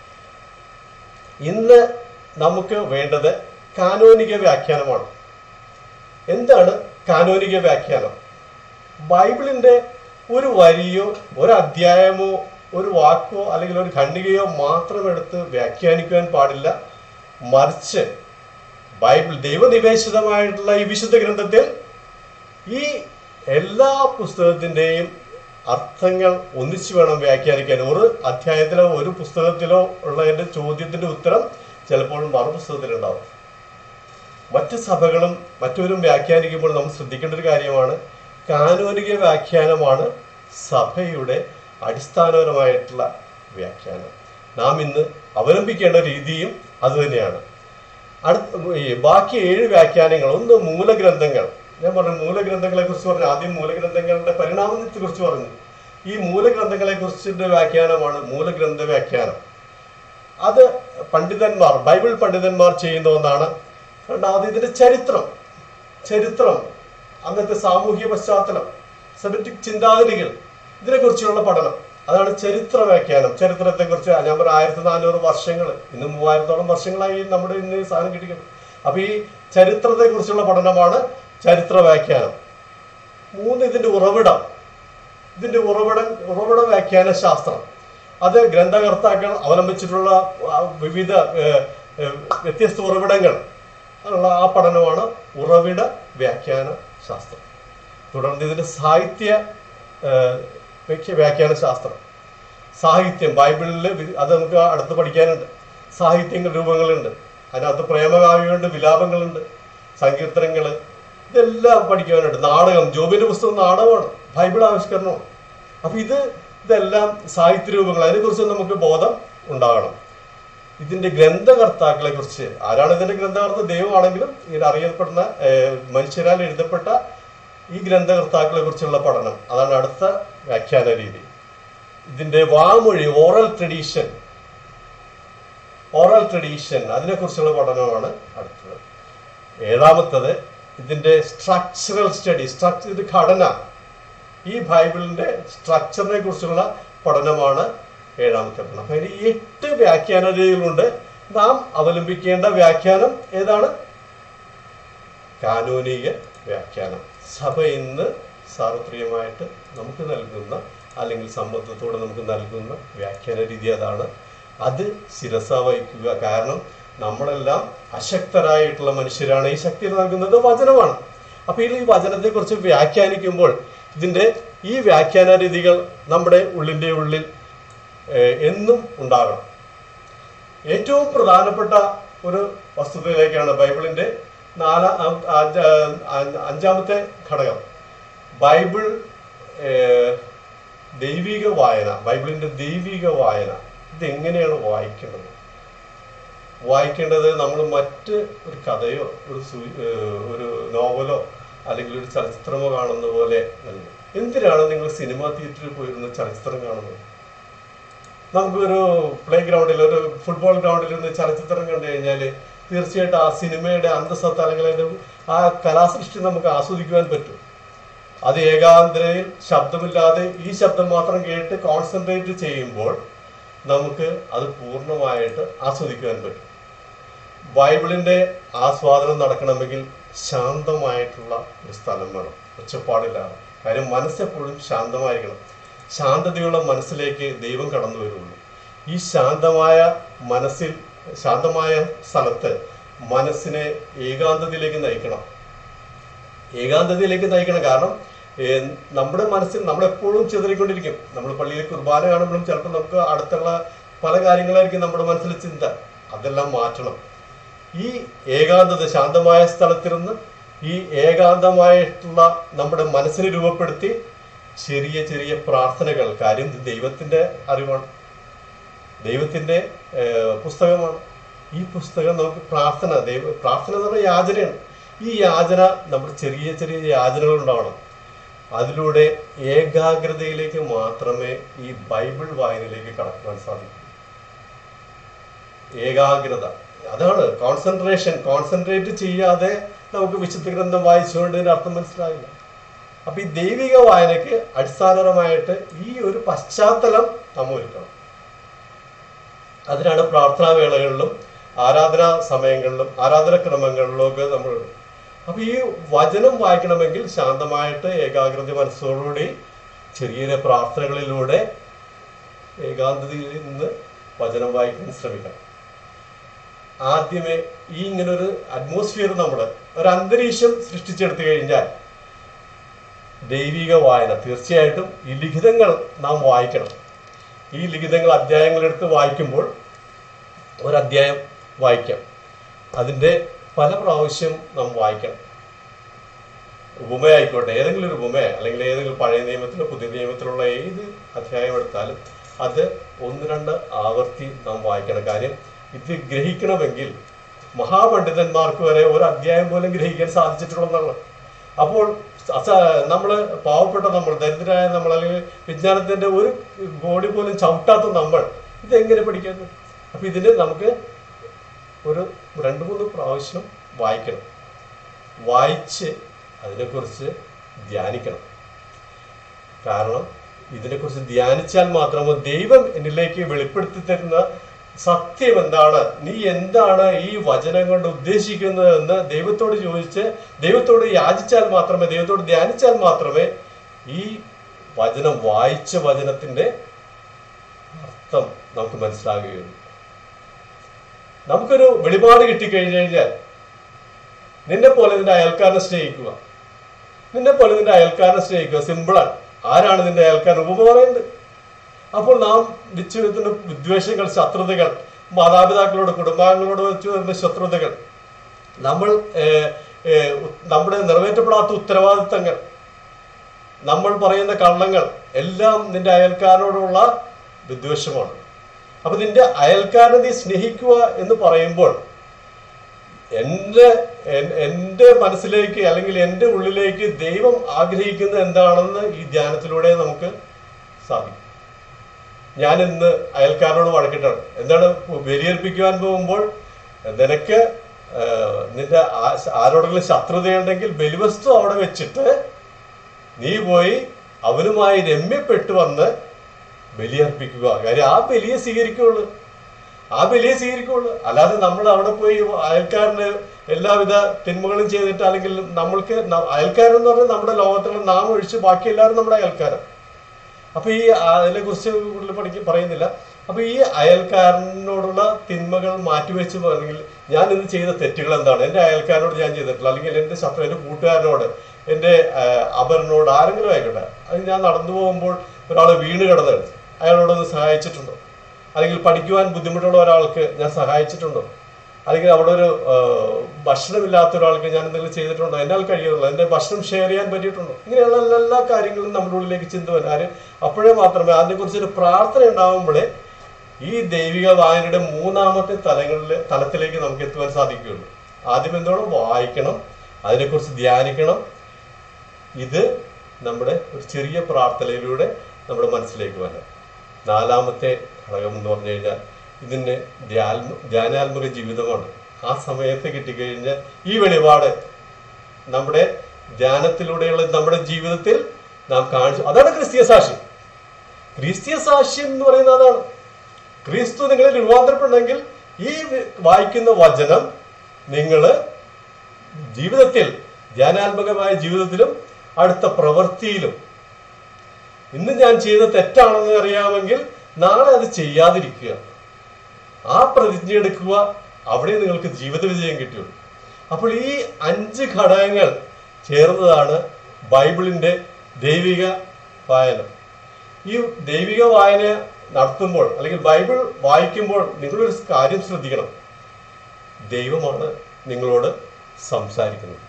ഇന്ന് നമുക്ക് വേണ്ടത് കാനോനിക വ്യാഖ്യാനമാണ്. എന്താണ് കാനോനിക വ്യാഖ്യാനം? ബൈബിളിന്റെ ഒരു വരിയോ ഒരു അധ്യായമോ ഒരു വാക്കോ അല്ലെങ്കിൽ ഒരു ഖണ്ഡികയോ മാത്രം എടുത്ത് വ്യാഖ്യാനിക്കുവാൻ പാടില്ല. മറിച്ച് ബൈബിൾ ദൈവനിവേശിതമായിട്ടുള്ള ഈ വിശുദ്ധ ഗ്രന്ഥത്തിൽ ഈ എല്ലാ പുസ്തകത്തിൻ്റെയും അർത്ഥങ്ങൾ ഒന്നിച്ചു വേണം വ്യാഖ്യാനിക്കാൻ. ഒരു അധ്യായത്തിലോ ഒരു പുസ്തകത്തിലോ ഉള്ളതിൻ്റെ ചോദ്യത്തിൻ്റെ ഉത്തരം ചിലപ്പോൾ മറുപുസ്തകത്തിലുണ്ടാവും. മറ്റ് സഭകളും മറ്റവരും വ്യാഖ്യാനിക്കുമ്പോൾ നമ്മൾ ശ്രദ്ധിക്കേണ്ട ഒരു കാര്യമാണ്, കാനോനിക വ്യാഖ്യാനമാണ് സഭയുടെ അടിസ്ഥാനപരമായിട്ടുള്ള വ്യാഖ്യാനം. നാം ഇന്ന് അവലംബിക്കേണ്ട രീതിയും അതുതന്നെയാണ്. അടുത്ത ഈ ബാക്കി ഏഴ് വ്യാഖ്യാനങ്ങൾ, ഒന്ന് മൂലഗ്രന്ഥങ്ങൾ. ഞാൻ പറഞ്ഞു മൂലഗ്രന്ഥങ്ങളെ കുറിച്ച് പറഞ്ഞു. ആദ്യം മൂലഗ്രന്ഥങ്ങളുടെ പരിണാമത്തെ കുറിച്ച് പറഞ്ഞു. ഈ മൂലഗ്രന്ഥങ്ങളെ കുറിച്ചിന്റെ വ്യാഖ്യാനമാണ് മൂലഗ്രന്ഥ വ്യാഖ്യാനം. അത് പണ്ഡിതന്മാർ, ബൈബിൾ പണ്ഡിതന്മാർ ചെയ്യുന്ന ഒന്നാണ്. രണ്ടാമത് ഇതിന്റെ ചരിത്രം ചരിത്രം അന്നത്തെ സാമൂഹിക പശ്ചാത്തലം, സെമിറ്റിക് ചിന്താഗതികൾ, ഇതിനെക്കുറിച്ചുള്ള പഠനം, അതാണ് ചരിത്ര വ്യാഖ്യാനം. ചരിത്രത്തെക്കുറിച്ച് ഞാൻ പറഞ്ഞ ആയിരത്തി നാനൂറ് വർഷങ്ങൾ, ഇന്ന് മൂവായിരത്തോളം വർഷങ്ങളായി നമ്മുടെ ഇന്ന് ഈ സാധനം കിട്ടിക്കുന്നത്. അപ്പൊ ഈ ചരിത്രത്തെക്കുറിച്ചുള്ള പഠനമാണ് ചരിത്ര വ്യാഖ്യാനം. മൂന്ന്, ഇതിന്റെ ഉറവിടം. ഇതിന്റെ ഉറവിട ഉറവിട വ്യാഖ്യാന ശാസ്ത്രം. അത് ഗ്രന്ഥകർത്താക്കൾ അവലംബിച്ചിട്ടുള്ള വിവിധ വ്യത്യസ്ത ഉറവിടങ്ങൾ ഉള്ള ആ പഠനമാണ് ഉറവിട വ്യാഖ്യാന ശാസ്ത്രം. തുടർന്ന് ഇതിന്റെ സാഹിത്യ വ്യാഖ്യാന ശാസ്ത്രം. സാഹിത്യം, ബൈബിളിൽ അത് നമുക്ക് അടുത്ത് പഠിക്കാനുണ്ട്. സാഹിത്യ രൂപങ്ങളുണ്ട്. അതിനകത്ത് പ്രേമകാവ്യമുണ്ട്, വിലാപങ്ങളുണ്ട്, സങ്കീർത്തനങ്ങൾ, ഇതെല്ലാം പഠിക്കാനുണ്ട്. നാടകം, ജോബിന്റെ പുസ്തകം നാടകമാണ്, ബൈബിൾ ആവിഷ്കരണമാണ്. അപ്പൊ ഇത് ഇതെല്ലാം സാഹിത്യ രൂപങ്ങൾ. അതിനെക്കുറിച്ച് നമുക്ക് ബോധം ഉണ്ടാകണം. ഇതിന്റെ ഗ്രന്ഥകർത്താക്കളെ കുറിച്ച്, ആരാണ് ഇതിന്റെ ഗ്രന്ഥകർത്ത? ദൈവമാണെങ്കിലും ഇതിൽ അറിയപ്പെടുന്ന മനുഷ്യരാൽ എഴുതപ്പെട്ട ഈ ഗ്രന്ഥകർത്താക്കളെ കുറിച്ചുള്ള പഠനം, അതാണ് അടുത്ത വ്യാഖ്യാന രീതി. ഇതിന്റെ വാമൊഴി, ഓറൽ ട്രഡീഷൻ, ഓറൽ ട്രഡീഷൻ, അതിനെക്കുറിച്ചുള്ള പഠനമാണ് അടുത്തത്. ഏഴാമത്തത് ഇതിൻ്റെ സ്ട്രക്ചറൽ സ്റ്റഡി, സ്ട്രക്ചർ ഇത് ഘടന, ഈ ബൈബിളിൻ്റെ സ്ട്രക്ചറിനെ കുറിച്ചുള്ള പഠനമാണ് ഏഴാമത്തെ പഠനം. അപ്പം അതിന് എട്ട് വ്യാഖ്യാന രീതികളുണ്ട്. നാം അവലംബിക്കേണ്ട വ്യാഖ്യാനം ഏതാണ്? കാനോനിക വ്യാഖ്യാനം. സഭ ഇന്ന് സാർവത്രികമായിട്ട് നമുക്ക് നൽകുന്ന, അല്ലെങ്കിൽ സമ്മതത്തോടെ നമുക്ക് നൽകുന്ന വ്യാഖ്യാന രീതി അതാണ്. അത് ശിരസ വഹിക്കുക. കാരണം നമ്മളെല്ലാം അശക്തരായിട്ടുള്ള മനുഷ്യരാണ്. ഈ ശക്തി നൽകുന്നത് വചനമാണ്. അപ്പോൾ ഈ വചനത്തെക്കുറിച്ച് വ്യാഖ്യാനിക്കുമ്പോൾ ഇതിൻ്റെ ഈ വ്യാഖ്യാന രീതികൾ നമ്മുടെ ഉള്ളിൻ്റെ ഉള്ളിൽ എന്നും ഉണ്ടാകണം. ഏറ്റവും പ്രധാനപ്പെട്ട ഒരു വസ്തുതയിലേക്കാണ് ബൈബിളിൻ്റെ നാലാ അഞ്ചാമത്തെ ഘടകം, ബൈബിൾ ദൈവിക വായന. ബൈബിളിൻ്റെ ദൈവിക വായന ഇതെങ്ങനെയാണ് വായിക്കേണ്ടത്? വായിക്കേണ്ടത് നമ്മൾ മറ്റ് ഒരു കഥയോ ഒരു ഒരു നോവലോ അല്ലെങ്കിൽ ഒരു ചലച്ചിത്രമോ കാണുന്ന പോലെ അല്ല. എന്തിനാണ് നിങ്ങൾ സിനിമാ തിയേറ്ററിൽ പോയിരുന്ന ചലച്ചിത്രം കാണുന്നത്? നമുക്കൊരു പ്ലേ ഗ്രൗണ്ടിൽ, ഒരു ഫുട്ബോൾ ഗ്രൗണ്ടിൽ നിന്ന് ചലച്ചിത്രം കണ്ടു കഴിഞ്ഞാൽ തീർച്ചയായിട്ടും ആ സിനിമയുടെ അന്തസ്സത്ത അല്ലെങ്കിൽ അതിൻ്റെ ആ കലാസൃഷ്ടി നമുക്ക് ആസ്വദിക്കുവാൻ പറ്റും. അത് ഏകാന്തതയിൽ ശബ്ദമില്ലാതെ ഈ ശബ്ദം മാത്രം കേട്ട് കോൺസെൻട്രേറ്റ് ചെയ്യുമ്പോൾ നമുക്ക് അത് പൂർണ്ണമായിട്ട് ആസ്വദിക്കുവാൻ പറ്റും. ബൈബിളിൻ്റെ ആസ്വാദനം നടക്കണമെങ്കിൽ ശാന്തമായിട്ടുള്ള ഒരു സ്ഥലം വേണം, ഒച്ചപ്പാടില്ലാതെ. കാര്യം മനസ്സെപ്പോഴും ശാന്തമായിരിക്കണം. ശാന്തതയുള്ള മനസ്സിലേക്ക് ദൈവം കടന്നു വരുള്ളൂ. ഈ ശാന്തമായ മനസ്സിൽ, ശാന്തമായ സ്ഥലത്ത് മനസ്സിനെ ഏകാന്തതയിലേക്ക് നയിക്കണം. ഏകാന്തതയിലേക്ക് നയിക്കണം. കാരണം നമ്മുടെ മനസ്സിൽ നമ്മളെപ്പോഴും ചിതറിക്കൊണ്ടിരിക്കും. നമ്മൾ പള്ളിയിൽ കുർബാന കാണുമ്പോഴും ചിലപ്പോൾ നമുക്ക് അടുത്തുള്ള പല കാര്യങ്ങളായിരിക്കും നമ്മുടെ മനസ്സിൽ ചിന്ത. അതെല്ലാം മാറ്റണം. ഈ ഏകാന്തത, ശാന്തമായ സ്ഥലത്തിരുന്ന് ഈ ഏകാന്തമായിട്ടുള്ള നമ്മുടെ മനസ്സിനെ രൂപപ്പെടുത്തി ചെറിയ ചെറിയ പ്രാർത്ഥനകൾ. കാര്യം ദൈവത്തിൻ്റെ അറിവാണ്, ദൈവത്തിൻ്റെ പുസ്തകമാണ്. ഈ പുസ്തകം നമുക്ക് പ്രാർത്ഥന, ദൈവ പ്രാർത്ഥന എന്ന് പറഞ്ഞാൽ യാചനയാണ്. ഈ യാചന നമ്മുടെ ചെറിയ ചെറിയ യാചനകൾ ഉണ്ടാവണം. അതിലൂടെ ഏകാഗ്രതയിലേക്ക് മാത്രമേ ഈ ബൈബിൾ വായനയിലേക്ക് കടക്കുവാൻ സാധിക്കൂ. ഏകാഗ്രത, അതാണ് കോൺസെൻട്രേഷൻ. കോൺസെൻട്രേറ്റ് ചെയ്യാതെ നമുക്ക് വിശുദ്ധ ഗ്രന്ഥം വായിച്ചുകൊണ്ട് ഇതിൻ്റെ അർത്ഥം മനസ്സിലാകില്ല. അപ്പൊ ഈ ദൈവിക വായനയ്ക്ക് അടിസ്ഥാനപരമായിട്ട് ഈ ഒരു പശ്ചാത്തലം നമ്മൾ ഒരുക്കണം. അതിനാണ് പ്രാർത്ഥനാ വേളകളിലും ആരാധനാ സമയങ്ങളിലും ആരാധനക്രമങ്ങളിലും ഒക്കെ നമ്മൾ. അപ്പൊ ഈ വചനം വായിക്കണമെങ്കിൽ ശാന്തമായിട്ട് ഏകാഗ്രത മനസ്സോടുകൂടി ചെറിയ ചെറിയ പ്രാർത്ഥനകളിലൂടെ ഏകാന്തതയിൽ നിന്ന് വചനം വായിക്കാൻ ശ്രമിക്കണം. ആദ്യമേ ഈ ഇങ്ങനൊരു അറ്റ്മോസ്ഫിയർ, നമ്മൾ ഒരു അന്തരീക്ഷം സൃഷ്ടിച്ചെടുത്തു കഴിഞ്ഞാൽ ദൈവിക വായന തീർച്ചയായിട്ടും ഈ ലിഖിതങ്ങൾ നാം വായിക്കണം. ഈ ലിഖിതങ്ങൾ അധ്യായങ്ങളെടുത്ത് വായിക്കുമ്പോൾ ഒരധ്യായം വായിക്കാം, അതിൻ്റെ പല പ്രാവശ്യം നാം വായിക്കണം. ഉപമയായിക്കോട്ടെ, ഏതെങ്കിലും ഒരു ഉപമ അല്ലെങ്കിൽ ഏതെങ്കിലും പഴയ നിയമത്തിലോ പുതിയ നിയമത്തിലുള്ള ഏത് അധ്യായം എടുത്താലും അത് ഒന്ന് രണ്ട് ആവർത്തി നാം വായിക്കണം. കാര്യം ഇത് ഗ്രഹിക്കണമെങ്കിൽ മഹാപണ്ഡിതന്മാർക്ക് വരെ ഒരു അധ്യായം പോലും ഗ്രഹിക്കാൻ സാധിച്ചിട്ടുള്ളതാണ്. അപ്പോൾ നമ്മൾ പാവപ്പെട്ട നമ്മൾ, ദരിദ്രരായ നമ്മൾ, അല്ലെങ്കിൽ വിജ്ഞാനത്തിൻ്റെ ഒരു ബോഡി പോലും ചവിട്ടാത്ത നമ്മൾ ഇതെങ്ങനെ പഠിക്കാൻ? അപ്പം ഇതിന് നമുക്ക് ഒരു രണ്ട് മൂന്ന് പ്രാവശ്യം വായിക്കണം. വായിച്ച് അതിനെക്കുറിച്ച് ധ്യാനിക്കണം. കാരണം ഇതിനെക്കുറിച്ച് ധ്യാനിച്ചാൽ മാത്രമേ ദൈവം എന്നിലേക്ക് വെളിപ്പെടുത്തി തരുന്ന സത്യം എന്താണ്, നീ എന്താണ് ഈ വചനം കൊണ്ട് ഉദ്ദേശിക്കുന്നത് എന്ന് ദൈവത്തോട് ചോദിച്ച് ദൈവത്തോട് യാചിച്ചാൽ മാത്രമേ, ദൈവത്തോട് ധ്യാനിച്ചാൽ മാത്രമേ ഈ വചനം, വായിച്ച വചനത്തിൻ്റെ അർത്ഥം നമുക്ക് മനസ്സിലാകുകയുള്ളൂ. നമുക്കൊരു വെളിപാട് കിട്ടിക്കഴിഞ്ഞു കഴിഞ്ഞാൽ നിന്നെ പോലെ നിന്റെ അയൽക്കാരനെ സ്നേഹിക്കുക, നിന്നെ പോലെ നിന്റെ അയൽക്കാരനെ സ്നേഹിക്കുക. സിമ്പിളാണ്. ആരാണ് നിന്റെ അയൽക്കാരൻ? ഉപമ പറയുന്നത്. അപ്പോൾ നാം വെച്ച് വരുന്ന വിദ്വേഷങ്ങൾ, ശത്രുതകൾ, മാതാപിതാക്കളോട്, കുടുംബാംഗങ്ങളോട് വെച്ച് വരുന്ന ശത്രുതകൾ, നമ്മൾ നമ്മുടെ നിറവേറ്റപ്പെടാത്ത ഉത്തരവാദിത്തങ്ങൾ, നമ്മൾ പറയുന്ന കള്ളങ്ങൾ എല്ലാം നിന്റെ അയൽക്കാരനോടുള്ള വിദ്വേഷമാണ്. അപ്പൊ നിന്റെ അയൽക്കാരനെ നീ സ്നേഹിക്കുക എന്ന് പറയുമ്പോൾ എൻ്റെ എൻ്റെ മനസ്സിലേക്ക് അല്ലെങ്കിൽ എൻ്റെ ഉള്ളിലേക്ക് ദൈവം ആഗ്രഹിക്കുന്നത് എന്താണെന്ന് ഈ ധ്യാനത്തിലൂടെ നമുക്ക് സാധിക്കും. ഞാൻ ഇന്ന് അയൽക്കാരനോട് വഴക്കിട്ടാണ്. എന്താണ്? ബലിയർപ്പിക്കുവാൻ പോകുമ്പോൾ നിനക്ക് നിന്റെ ആരോടെങ്കിലും ശത്രുതയുണ്ടെങ്കിൽ ബലിവസ്തു അവിടെ വെച്ചിട്ട് നീ പോയി അവനുമായി രമ്യപ്പെട്ടു വന്ന് ബലിയർപ്പിക്കുക. കാര്യം ആ ബലിയെ സ്വീകരിക്കുള്ളൂ, ആ ബലിയെ സ്വീകരിക്കുള്ളൂ. അല്ലാതെ നമ്മൾ അവിടെ പോയി അയൽക്കാരന് എല്ലാവിധ തിന്മകളും ചെയ്തിട്ട്, അല്ലെങ്കിൽ നമ്മൾക്ക് അയൽക്കാരൻ എന്ന് പറഞ്ഞാൽ നമ്മുടെ ലോകത്തുള്ള നാം ഒഴിച്ച് ബാക്കി എല്ലാവരും നമ്മുടെ അയൽക്കാരൻ. അപ്പൊ ഈ അതിനെ കുറിച്ച് കൂടുതൽ പഠിക്ക പറയുന്നില്ല. അപ്പൊ ഈ അയൽക്കാരനോടുള്ള തിന്മകൾ മാറ്റിവെച്ച് പറഞ്ഞെങ്കിൽ ഞാൻ ഇന്ന് ചെയ്ത തെറ്റുകൾ എന്താണ്, എൻ്റെ അയൽക്കാരനോട് ഞാൻ ചെയ്തിട്ടില്ല, അല്ലെങ്കിൽ എൻ്റെ ശത്രു എൻ്റെ കൂട്ടുകാരനോട് എൻ്റെ അപരനോട് ആരെങ്കിലും ആയിക്കോട്ടെ, അത് ഞാൻ നടന്നു പോകുമ്പോൾ ഒരാൾ വീണ് കിടന്ന് അയാളോടൊന്ന് സഹായിച്ചിട്ടുണ്ടോ? അല്ലെങ്കിൽ പഠിക്കുവാൻ ബുദ്ധിമുട്ടുള്ള ഒരാൾക്ക് ഞാൻ സഹായിച്ചിട്ടുണ്ടോ? അല്ലെങ്കിൽ അവിടെ ഒരു ഭക്ഷണമില്ലാത്ത ഒരാൾക്ക് ഞാൻ എന്തെങ്കിലും ചെയ്തിട്ടുണ്ടോ? എന്നാൽ കഴിയുള്ളൂ, എൻ്റെ ഭക്ഷണം ഷെയർ ചെയ്യാൻ പറ്റിയിട്ടുണ്ടോ? ഇങ്ങനെയുള്ള എല്ലാ കാര്യങ്ങളും നമ്മുടെ ഉള്ളിലേക്ക് ചിന്ത വരാൻ അപ്പോഴേ മാത്രമേ അതിനെക്കുറിച്ചൊരു പ്രാർത്ഥന ഉണ്ടാകുമ്പോഴേ ഈ ദൈവിക വായനയുടെ മൂന്നാമത്തെ തലങ്ങളിലെ തലത്തിലേക്ക് നമുക്ക് എത്തുവാൻ സാധിക്കുകയുള്ളൂ. ആദ്യം എന്തോണം? വായിക്കണം, അതിനെക്കുറിച്ച് ധ്യാനിക്കണം. ഇത് നമ്മുടെ ഒരു ചെറിയ പ്രാർത്ഥനയിലൂടെ നമ്മുടെ മനസ്സിലേക്ക് വരണം. നാലാമത്തെ ഘടകം എന്ന് പറഞ്ഞു കഴിഞ്ഞാൽ ഇതിൻ്റെ ധ്യാത്മ ധ്യാനാത്മക ജീവിതമാണ്. ആ സമയത്ത് കിട്ടിക്കഴിഞ്ഞാൽ ഈ വെളിപാട് നമ്മുടെ ധ്യാനത്തിലൂടെയുള്ള നമ്മുടെ ജീവിതത്തിൽ നാം കാണിച്ചു. അതാണ് ക്രിസ്തീയ സാക്ഷ്യം. ക്രിസ്തീയ സാക്ഷ്യം എന്ന് പറയുന്നത് അതാണ്. ക്രിസ്തു നിങ്ങളിൽ രൂപാന്തരപ്പെടണമെങ്കിൽ ഈ വായിക്കുന്ന വചനം നിങ്ങൾ ജീവിതത്തിൽ, ധ്യാനാത്മകമായ ജീവിതത്തിലും അടുത്ത പ്രവൃത്തിയിലും, ഇന്ന് ഞാൻ ചെയ്ത തെറ്റാണെന്ന് അറിയാമെങ്കിൽ നാളെ അത് ചെയ്യാതിരിക്കുക, ആ പ്രതിജ്ഞ എടുക്കുക. അവിടെ നിങ്ങൾക്ക് ജീവിത വിജയം കിട്ടുള്ളൂ. അപ്പോൾ ഈ അഞ്ച് ഘടകങ്ങൾ ചേർന്നതാണ് ബൈബിളിൻ്റെ ദൈവിക വായന. ഈ ദൈവിക വായന നടത്തുമ്പോൾ അല്ലെങ്കിൽ ബൈബിൾ വായിക്കുമ്പോൾ നിങ്ങളൊരു കാര്യം ശ്രദ്ധിക്കണം. ദൈവമാണ് നിങ്ങളോട് സംസാരിക്കുന്നത്.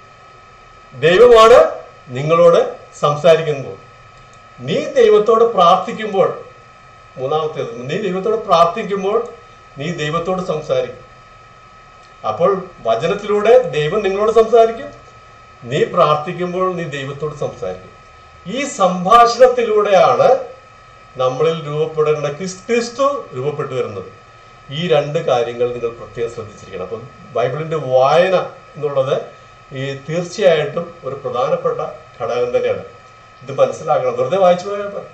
ദൈവമാണ് നിങ്ങളോട് സംസാരിക്കുന്നത്. നീ ദൈവത്തോട് പ്രാർത്ഥിക്കുമ്പോൾ, മൂന്നാമത്തേത്, നീ ദൈവത്തോട് പ്രാർത്ഥിക്കുമ്പോൾ നീ ദൈവത്തോട് സംസാരിക്കും. അപ്പോൾ വചനത്തിലൂടെ ദൈവം നിങ്ങളോട് സംസാരിക്കും. നീ പ്രാർത്ഥിക്കുമ്പോൾ നീ ദൈവത്തോട് സംസാരിക്കും. ഈ സംഭാഷണത്തിലൂടെയാണ് നമ്മളിൽ രൂപപ്പെടേണ്ട ക്രിസ്തു രൂപപ്പെട്ടു വരുന്നത്. ഈ രണ്ട് കാര്യങ്ങൾ നിങ്ങൾ പ്രത്യേകം ശ്രദ്ധിച്ചിരിക്കണം. അപ്പം ബൈബിളിന്റെ വായന എന്നുള്ളത് ഈ തീർച്ചയായിട്ടും ഒരു പ്രധാനപ്പെട്ട ഘടകം തന്നെയാണ്. ഇത് മനസ്സിലാക്കണം. വെറുതെ വായിച്ചു പോയപ്പോൾ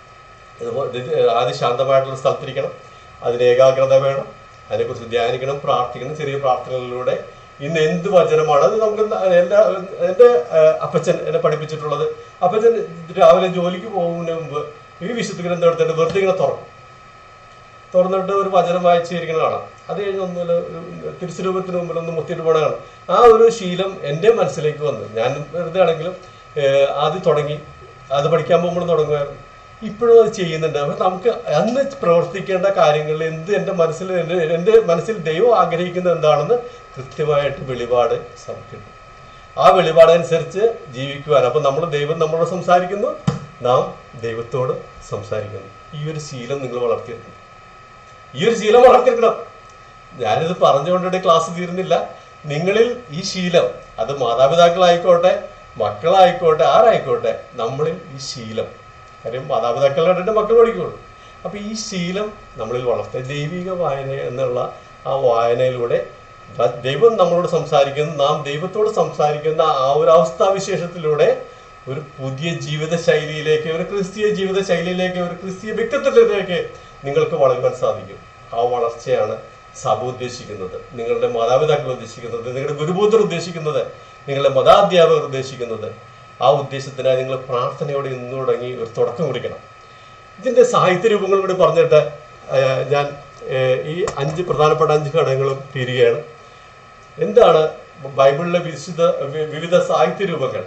ആദ്യം ശാന്തമായിട്ടുള്ള സ്ഥലത്തിരിക്കണം, അതിന് ഏകാഗ്രത വേണം, അതിനെക്കുറിച്ച് ധ്യാനിക്കണം, പ്രാർത്ഥിക്കണം. ചെറിയ പ്രാർത്ഥനകളിലൂടെ ഇന്ന് എന്ത് വചനമാണ് അത് നമുക്ക് എല്ലാ എൻ്റെ അപ്പച്ചൻ എന്നെ പഠിപ്പിച്ചിട്ടുള്ളത്. അപ്പച്ചൻ രാവിലെ ജോലിക്ക് പോകുന്നതിന് മുമ്പ് ഈ വിശുദ്ധ ഗ്രന്ഥം എടുത്തിട്ട് വെറുതെ ഇങ്ങനെ തുറക്കും. തുറന്നിട്ട് ഒരു വചനം വായിച്ചിരിക്കുന്ന കാണാം. അത് കഴിഞ്ഞ് ഒന്നുമില്ല, ഒരു തിരുസ്വരൂപത്തിന് മുമ്പിൽ ഒന്ന് മുത്തിയിട്ട് പോണ കാണാം. ആ ഒരു ശീലം എൻ്റെ മനസ്സിലേക്ക് വന്നു. ഞാൻ വെറുതെ ആണെങ്കിലും ആദ്യം തുടങ്ങി, അത് പഠിക്കാൻ പോകുമ്പോഴും തുടങ്ങുമായിരുന്നു. ഇപ്പോഴും അത് ചെയ്യുന്നുണ്ട്. അപ്പം നമുക്ക് അന്ന് പ്രവർത്തിക്കേണ്ട കാര്യങ്ങളിൽ എന്ത് എൻ്റെ മനസ്സിൽ എൻ്റെ എൻ്റെ മനസ്സിൽ ദൈവം ആഗ്രഹിക്കുന്നത് എന്താണെന്ന് കൃത്യമായിട്ട് വെളിപാട് കിട്ടും. ആ വെളിപാടനുസരിച്ച് ജീവിക്കുവാൻ. അപ്പം നമ്മൾ ദൈവം നമ്മളോട് സംസാരിക്കുന്നു, നാം ദൈവത്തോട് സംസാരിക്കുന്നു. ഈ ഒരു ശീലം നിങ്ങൾ വളർത്തിയെടുക്കണം. ഈ ഒരു ശീലം വളർത്തിയെടുക്കണം. ഞാനിത് പറഞ്ഞുകൊണ്ടിട്ട് ക്ലാസ് തീരുന്നില്ല. നിങ്ങളിൽ ഈ ശീലം, അത് മാതാപിതാക്കളായിക്കോട്ടെ മക്കളായിക്കോട്ടെ ആരായിക്കോട്ടെ, നമ്മളിൽ ഈ ശീലം, കാര്യം മാതാപിതാക്കൾ കണ്ടിട്ട് മക്കൾ പഠിക്കുള്ളൂ. അപ്പൊ ഈ ശീലം നമ്മളിൽ വളർത്തുക. ദൈവിക വായന എന്നുള്ള ആ വായനയിലൂടെ ദൈവം നമ്മളോട് സംസാരിക്കുന്നു, നാം ദൈവത്തോട് സംസാരിക്കുന്ന ആ ഒരു അവസ്ഥാവിശേഷത്തിലൂടെ ഒരു പുതിയ ജീവിത ശൈലിയിലേക്ക്, ഒരു ക്രിസ്തീയ ജീവിത ശൈലിയിലേക്ക്, ഒരു ക്രിസ്തീയ വ്യക്തിത്വത്തിലേക്ക് നിങ്ങൾക്ക് വളരുവാൻ സാധിക്കും. ആ വളർച്ചയാണ് സഭ ഉദ്ദേശിക്കുന്നത്, നിങ്ങളുടെ മാതാപിതാക്കൾ ഉദ്ദേശിക്കുന്നത്, നിങ്ങളുടെ ഗുരുബോധർ ഉദ്ദേശിക്കുന്നത്, നിങ്ങളുടെ മതാധ്യാപകർ ഉദ്ദേശിക്കുന്നത്. ആ ഉദ്ദേശത്തിനായി നിങ്ങൾ പ്രാർത്ഥനയോടെ ഇന്ന് തുടങ്ങി ഒരു തുടക്കം കുറിക്കണം. ഇതിൻ്റെ സാഹിത്യ രൂപങ്ങൾ കൂടി പറഞ്ഞിട്ട് ഞാൻ ഈ അഞ്ച് പ്രധാനപ്പെട്ട അഞ്ച് ഘടകങ്ങളും തീരുകയാണ്. എന്താണ് ബൈബിളിലെ വിശുദ്ധ വിവിധ സാഹിത്യ രൂപങ്ങൾ?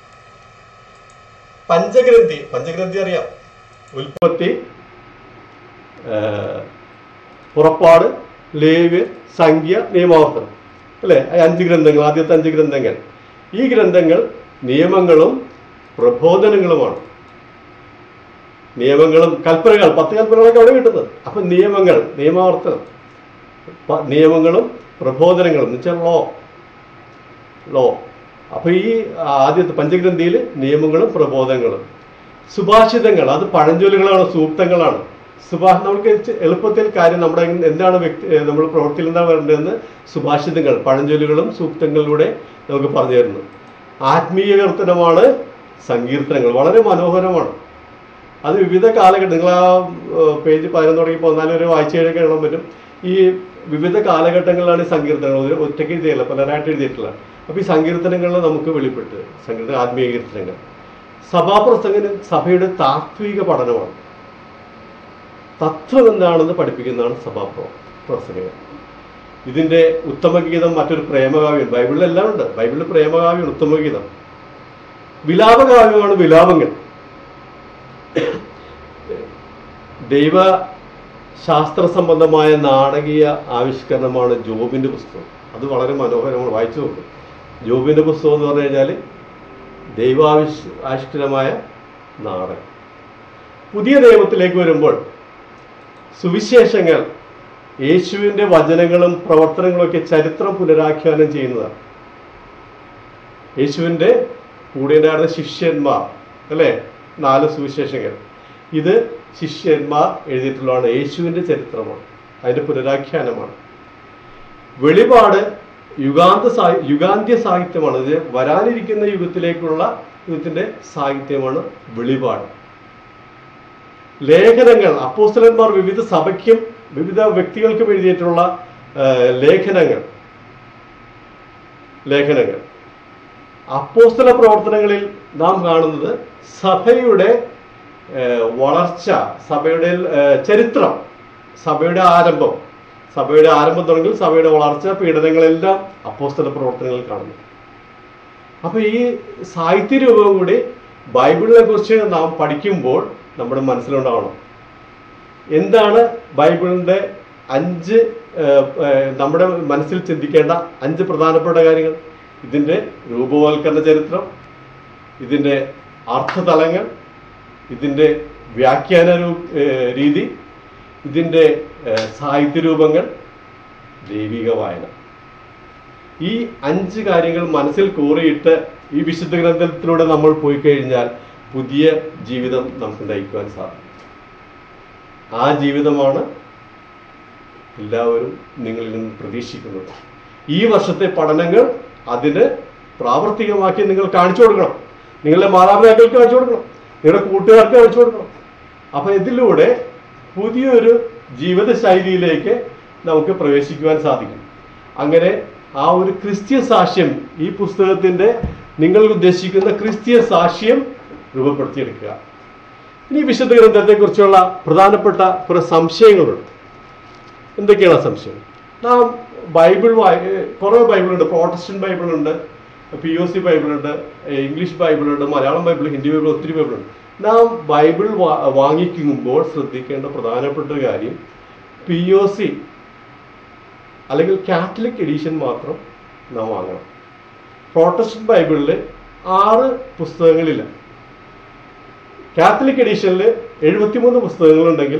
പഞ്ചഗ്രന്ഥി, പഞ്ചഗ്രന്ഥി അറിയാം. ഉൽപ്പത്തി, പുറപ്പാട്, ലേവ്യർ, സംഖ്യ, നിയമാവർത്തനം, അല്ലേ? അഞ്ച് ഗ്രന്ഥങ്ങൾ, ആദ്യത്തെ അഞ്ച് ഗ്രന്ഥങ്ങൾ. ഈ ഗ്രന്ഥങ്ങൾ നിയമങ്ങളും പ്രബോധനങ്ങളുമാണ്. നിയമങ്ങളും കൽപ്പനകൾ, പത്ത് കൽപ്പനകളൊക്കെ അവിടെ കിട്ടുന്നത്. അപ്പൊ നിയമങ്ങൾ, നിയമാവർത്തനം, നിയമങ്ങളും പ്രബോധനങ്ങളും എന്ന് വെച്ചാൽ ലോ ലോ അപ്പൊ ഈ ആദ്യത്തെ പഞ്ചഗ്രന്ഥിയിൽ നിയമങ്ങളും പ്രബോധനങ്ങളും. സുഭാഷിതങ്ങൾ, അത് പഴഞ്ചൊല്ലുകളാണ്, സൂക്തങ്ങളാണ്. സുഭാ നമുക്ക് എളുപ്പത്തിൽ കാര്യം നമ്മുടെ എന്താണ് വ്യക്തി നമ്മൾ പ്രവൃത്തിയിൽ എന്താണ് വരേണ്ടതെന്ന് സുഭാഷിതങ്ങൾ, പഴഞ്ചൊല്ലുകളും സൂക്തങ്ങളിലൂടെ നമുക്ക് പറഞ്ഞു തരുന്നു. ആത്മീയ കീർത്തനമാണ് സങ്കീർത്തനങ്ങൾ. വളരെ മനോഹരമാണ്. അത് വിവിധ കാലഘട്ടം, നിങ്ങൾ ആ പേജ് പതിനൊന്ന് തുടങ്ങി പതിനാല് വരെ വായിച്ചു കഴിഞ്ഞാൽ കാണാൻ പറ്റും. ഈ വിവിധ കാലഘട്ടങ്ങളിലാണ് ഈ സങ്കീർത്തനങ്ങൾ ഒറ്റയ്ക്ക് എഴുതിയല്ല, പലരായിട്ട് എഴുതിയിട്ടുള്ള. അപ്പൊ ഈ സങ്കീർത്തനങ്ങളിൽ നമുക്ക് വെളിപ്പെട്ട് സങ്കീർത്തന ആത്മീയ കീർത്തനങ്ങൾ. സഭാപ്രസംഗനം സഭയുടെ താത്വിക പഠനമാണ്. തത്വം എന്താണെന്ന് പഠിപ്പിക്കുന്നതാണ് സഭാപ്ര പ്രസംഗങ്ങൾ. ഇതിന്റെ ഉത്തമഗീതം മറ്റൊരു പ്രേമകാവ്യം. ബൈബിളിലെല്ലാം ഉണ്ട്. ബൈബിളിൽ പ്രേമകാവ്യം, ഉത്തമഗീതം. വിലാപകാവ്യമാണ് വിലാപങ്ങൾ. ദൈവ ശാസ്ത്ര സംബന്ധമായ നാടകീയ ആവിഷ്കരണമാണ് ജോബിന്റെ പുസ്തകം. അത് വളരെ മനോഹരമാണ്, വായിച്ചു നോക്കും. ജോബിന്റെ പുസ്തകം എന്ന് പറഞ്ഞു കഴിഞ്ഞാൽ ദൈവാവിഷ് ആവിഷ്കരമായ നാടകം. പുതിയ നിയമത്തിലേക്ക് വരുമ്പോൾ സുവിശേഷങ്ങൾ യേശുവിന്റെ വചനങ്ങളും പ്രവർത്തനങ്ങളൊക്കെ ചരിത്രം പുനരാഖ്യാനം ചെയ്യുന്നതാണ്. യേശുവിന്റെ കൂടെ ഉണ്ടായിരുന്ന ശിഷ്യന്മാർ, അല്ലെ, നാല് സുവിശേഷങ്ങൾ, ഇത് ശിഷ്യന്മാർ എഴുതിയിട്ടുള്ളതാണ്. യേശുവിന്റെ ചരിത്രമാണ്, അതിന്റെ പുനരാഖ്യാനമാണ്. വെളിപാട് യുഗാന്ത സാഹി യുഗാന്ത്യ സാഹിത്യമാണ്. ഇത് വരാനിരിക്കുന്ന യുഗത്തിലേക്കുള്ള യുഗത്തിന്റെ സാഹിത്യമാണ് വെളിപാട്. ലേഖനങ്ങൾ അപ്പോസ്തലന്മാർ വിവിധ സഭയ്ക്കും വിവിധ വ്യക്തികൾക്കും എഴുതിയിട്ടുള്ള ലേഖനങ്ങൾ ലേഖനങ്ങൾ അപ്പോസ്തല പ്രവർത്തനങ്ങളിൽ നാം കാണുന്നത് സഭയുടെ വളർച്ച, സഭയുടെ ചരിത്രം, സഭയുടെ ആരംഭം സഭയുടെ ആരംഭം തുടങ്ങി സഭയുടെ വളർച്ച, പീഡനങ്ങളെല്ലാം അപ്പോസ്തല പ്രവർത്തനങ്ങളിൽ കാണുന്നു. അപ്പൊ ഈ സാഹിത്യ രൂപം കൂടി ബൈബിളിനെ കുറിച്ച് നാം പഠിക്കുമ്പോൾ നമ്മുടെ മനസ്സിലുണ്ടാവണം. എന്താണ് ബൈബിളിന്റെ അഞ്ച് നമ്മുടെ മനസ്സിൽ ചിന്തിക്കേണ്ട അഞ്ച് പ്രധാനപ്പെട്ട കാര്യങ്ങൾ? ഇതിന്റെ രൂപവൽക്കരണ ചരിത്രം, ഇതിന്റെ അർത്ഥതലങ്ങൾ, ഇതിന്റെ വ്യാഖ്യാന രീതി, ഇതിന്റെ സാഹിത്യ രൂപങ്ങൾ, ദൈവിക വായന. ഈ അഞ്ച് കാര്യങ്ങൾ മനസ്സിൽ കോറിയിട്ട് ഈ വിശുദ്ധ ഗ്രന്ഥത്തിലൂടെ നമ്മൾ പോയി കഴിഞ്ഞാൽ പുതിയ ജീവിതം നമുക്ക് നയിക്കുവാൻ സാധിക്കും. ആ ജീവിതമാണ് എല്ലാവരും നിങ്ങളിൽ നിന്ന് പ്രതീക്ഷിക്കുന്നത്. ഈ വർഷത്തെ പഠനങ്ങൾ അതിന് പ്രാവർത്തികമാക്കി നിങ്ങൾ കാണിച്ചു കൊടുക്കണം. നിങ്ങളുടെ മാതാപിതാക്കൾക്ക് കാണിച്ചു കൊടുക്കണം, നിങ്ങളുടെ കൂട്ടുകാർക്ക് കാണിച്ചു കൊടുക്കണം. അപ്പൊ ഇതിലൂടെ പുതിയൊരു ജീവിതശൈലിയിലേക്ക് നമുക്ക് പ്രവേശിക്കുവാൻ സാധിക്കും. അങ്ങനെ ആ ഒരു ക്രിസ്തീയ സാക്ഷ്യം, ഈ പുസ്തകത്തിന്റെ നിങ്ങൾ ഉദ്ദേശിക്കുന്ന ക്രിസ്തീയ സാക്ഷ്യം രൂപപ്പെടുത്തിയെടുക്കുക. ഇനി വിശുദ്ധ ഗ്രന്ഥത്തെ കുറിച്ചുള്ള പ്രധാനപ്പെട്ട കുറെ സംശയങ്ങളുണ്ട്. എന്തൊക്കെയാണ് സംശയം? നാം ബൈബിൾ വായി കുറെ ബൈബിളുണ്ട്. പ്രോട്ടസ്റ്റന്റ് ബൈബിളുണ്ട്, പി ഒ സി ബൈബിളുണ്ട്, ഇംഗ്ലീഷ് ബൈബിളുണ്ട്, മലയാളം ബൈബിൾ, ഹിന്ദി ബൈബിൾ, ഒത്തിരി ബൈബിളുണ്ട്. നാം ബൈബിൾ വാങ്ങിക്കുമ്പോൾ ശ്രദ്ധിക്കേണ്ട പ്രധാനപ്പെട്ട കാര്യം പി ഒ സി അല്ലെങ്കിൽ കാത്തലിക് എഡിഷൻ മാത്രം നാം വാങ്ങണം. പ്രോട്ടസ്റ്റന്റ് ബൈബിളിൽ ആറ് പുസ്തകങ്ങളില്ല. കാത്തലിക് എഡിഷനിൽ എഴുപത്തിമൂന്ന് പുസ്തകങ്ങളുണ്ടെങ്കിൽ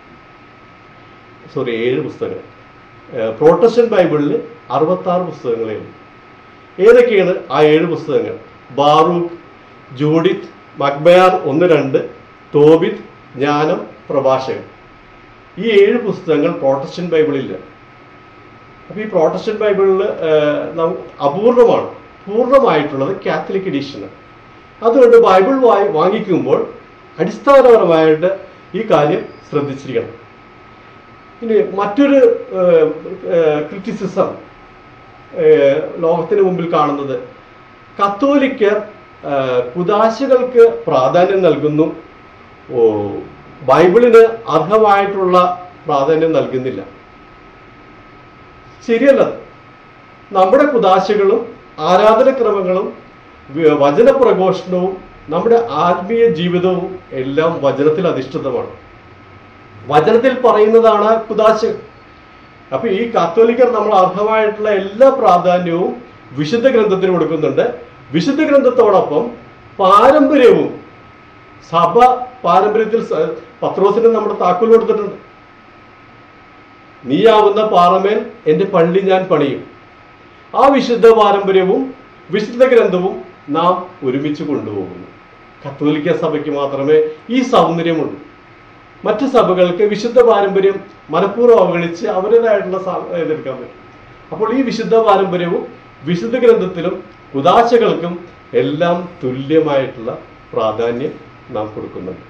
സോറി ഏഴ് പുസ്തകങ്ങൾ. പ്രോട്ടസ്റ്റന്റ് ബൈബിളിൽ അറുപത്തി ആറ് പുസ്തകങ്ങളേ ഉള്ളൂ. ഏതൊക്കെയാണ് ആ ഏഴ് പുസ്തകങ്ങൾ? ബാറൂക്ക്, ജൂഡിത്ത്, മക്ബയാർ ഒന്ന് രണ്ട്, തോബിത്ത്, ജ്ഞാനം, പ്രഭാഷകൻ. ഈ ഏഴ് പുസ്തകങ്ങൾ പ്രോട്ടസ്റ്റന്റ് ബൈബിളില്ല. അപ്പൊ ഈ പ്രോട്ടസ്റ്റന്റ് ബൈബിളിൽ അപൂർണമാണ്. പൂർണ്ണമായിട്ടുള്ളത് കാത്തലിക് എഡിഷനാണ്. അതുകൊണ്ട് ബൈബിൾ വായി വാങ്ങിക്കുമ്പോൾ അടിസ്ഥാനപരമായിട്ട് ഈ കാര്യം ശ്രദ്ധിച്ചിരിക്കണം. ഇനി മറ്റൊരു ക്രിറ്റിസിസം ലോകത്തിന് മുമ്പിൽ കാണുന്നത്, കത്തോലിക്കർ കുദാശകൾക്ക് പ്രാധാന്യം നൽകുന്നു, ബൈബിളിന് അർഹമായിട്ടുള്ള പ്രാധാന്യം നൽകുന്നില്ല. ശരിയല്ലത്. നമ്മുടെ കുദാശകളും ആരാധനക്രമങ്ങളും വചനപ്രഘോഷണവും നമ്മുടെ ആത്മീയ ജീവിതവും എല്ലാം വചനത്തിൽ അധിഷ്ഠിതമാണ്. വചനത്തിൽ പറയുന്നതാണ് കുദാശകൾ. അപ്പൊ ഈ കാത്തോലിക്കർ നമ്മൾ അർഹമായിട്ടുള്ള എല്ലാ പ്രാധാന്യവും വിശുദ്ധ ഗ്രന്ഥത്തിന് കൊടുക്കുന്നുണ്ട്. വിശുദ്ധ ഗ്രന്ഥത്തോടൊപ്പം പാരമ്പര്യവും, സഭ പാരമ്പര്യത്തിൽ പത്രോസിന് നമ്മുടെ താക്കോൽ കൊടുത്തിട്ടുണ്ട്. നീയാവുന്ന പാറമേൽ എന്റെ പള്ളി ഞാൻ പണിയും. ആ വിശുദ്ധ പാരമ്പര്യവും വിശുദ്ധ ഗ്രന്ഥവും നാം ഒരുമിച്ച് കൊണ്ടുപോകുന്നു. കത്തോലിക്ക സഭയ്ക്ക് മാത്രമേ ഈ സൗന്ദര്യമുള്ളൂ. മറ്റു സഭകൾക്ക് വിശുദ്ധ പാരമ്പര്യം മനഃപൂർവ്വം അവഗണിച്ച് അവരുടേതായിട്ടുള്ള ഇതെടുക്കാൻ പറ്റും. അപ്പോൾ ഈ വിശുദ്ധ പാരമ്പര്യവും വിശുദ്ധ ഗ്രന്ഥത്തിലും കുദാശകൾക്കും എല്ലാം തുല്യമായിട്ടുള്ള പ്രാധാന്യം നാം കൊടുക്കുന്നുണ്ട്.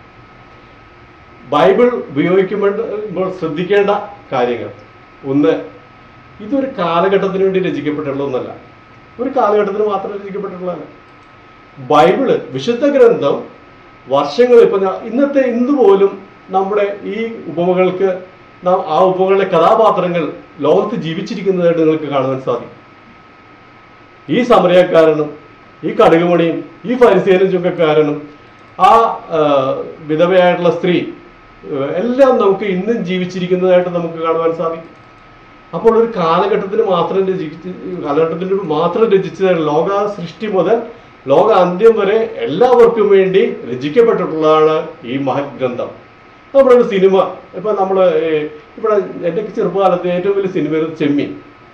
ബൈബിൾ ഉപയോഗിക്കുമ്പോൾ ശ്രദ്ധിക്കേണ്ട കാര്യങ്ങൾ: ഒന്ന്, ഇതൊരു കാലഘട്ടത്തിന് വേണ്ടി രചിക്കപ്പെട്ടുള്ള ഒന്നല്ല, ഒരു കാലഘട്ടത്തിന് മാത്രം രചിക്കപ്പെട്ടിട്ടുള്ളതല്ല. ബൈബിള്, വിശുദ്ധ ഗ്രന്ഥം വർഷങ്ങൾ, ഇപ്പൊ ഇന്നത്തെ ഇന്ന് പോലും നമ്മുടെ ഈ ഉപമകൾക്ക് നാം ആ ഉപമകളുടെ കഥാപാത്രങ്ങൾ ലോകത്ത് ജീവിച്ചിരിക്കുന്നതായിട്ട് നിങ്ങൾക്ക് കാണുവാൻ സാധിക്കും. ഈ സമരക്കാരനും ഈ കടുകുമണിയും ഈ ഫരിസേനും ചുങ്കക്കാരനും ആ വിധവയായിട്ടുള്ള സ്ത്രീ എല്ലാം നമുക്ക് ഇന്നും ജീവിച്ചിരിക്കുന്നതായിട്ട് നമുക്ക് കാണുവാൻ സാധിക്കും. അപ്പോൾ ഒരു കാലഘട്ടത്തിന് മാത്രം രചിച്ച് കാലഘട്ടത്തിന് മാത്രം രചിച്ചതാണ്. ലോക സൃഷ്ടി മുതൽ ലോക അന്ത്യം വരെ എല്ലാവർക്കും വേണ്ടി രചിക്കപ്പെട്ടിട്ടുള്ളതാണ് ഈ മഹത് ഗ്രന്ഥം. നമ്മുടെ ഒരു സിനിമ, ഇപ്പൊ നമ്മള് ഇവിടെ എൻ്റെ ചെറുപ്പകാലത്ത് ഏറ്റവും വലിയ സിനിമ ചെമ്മീൻ.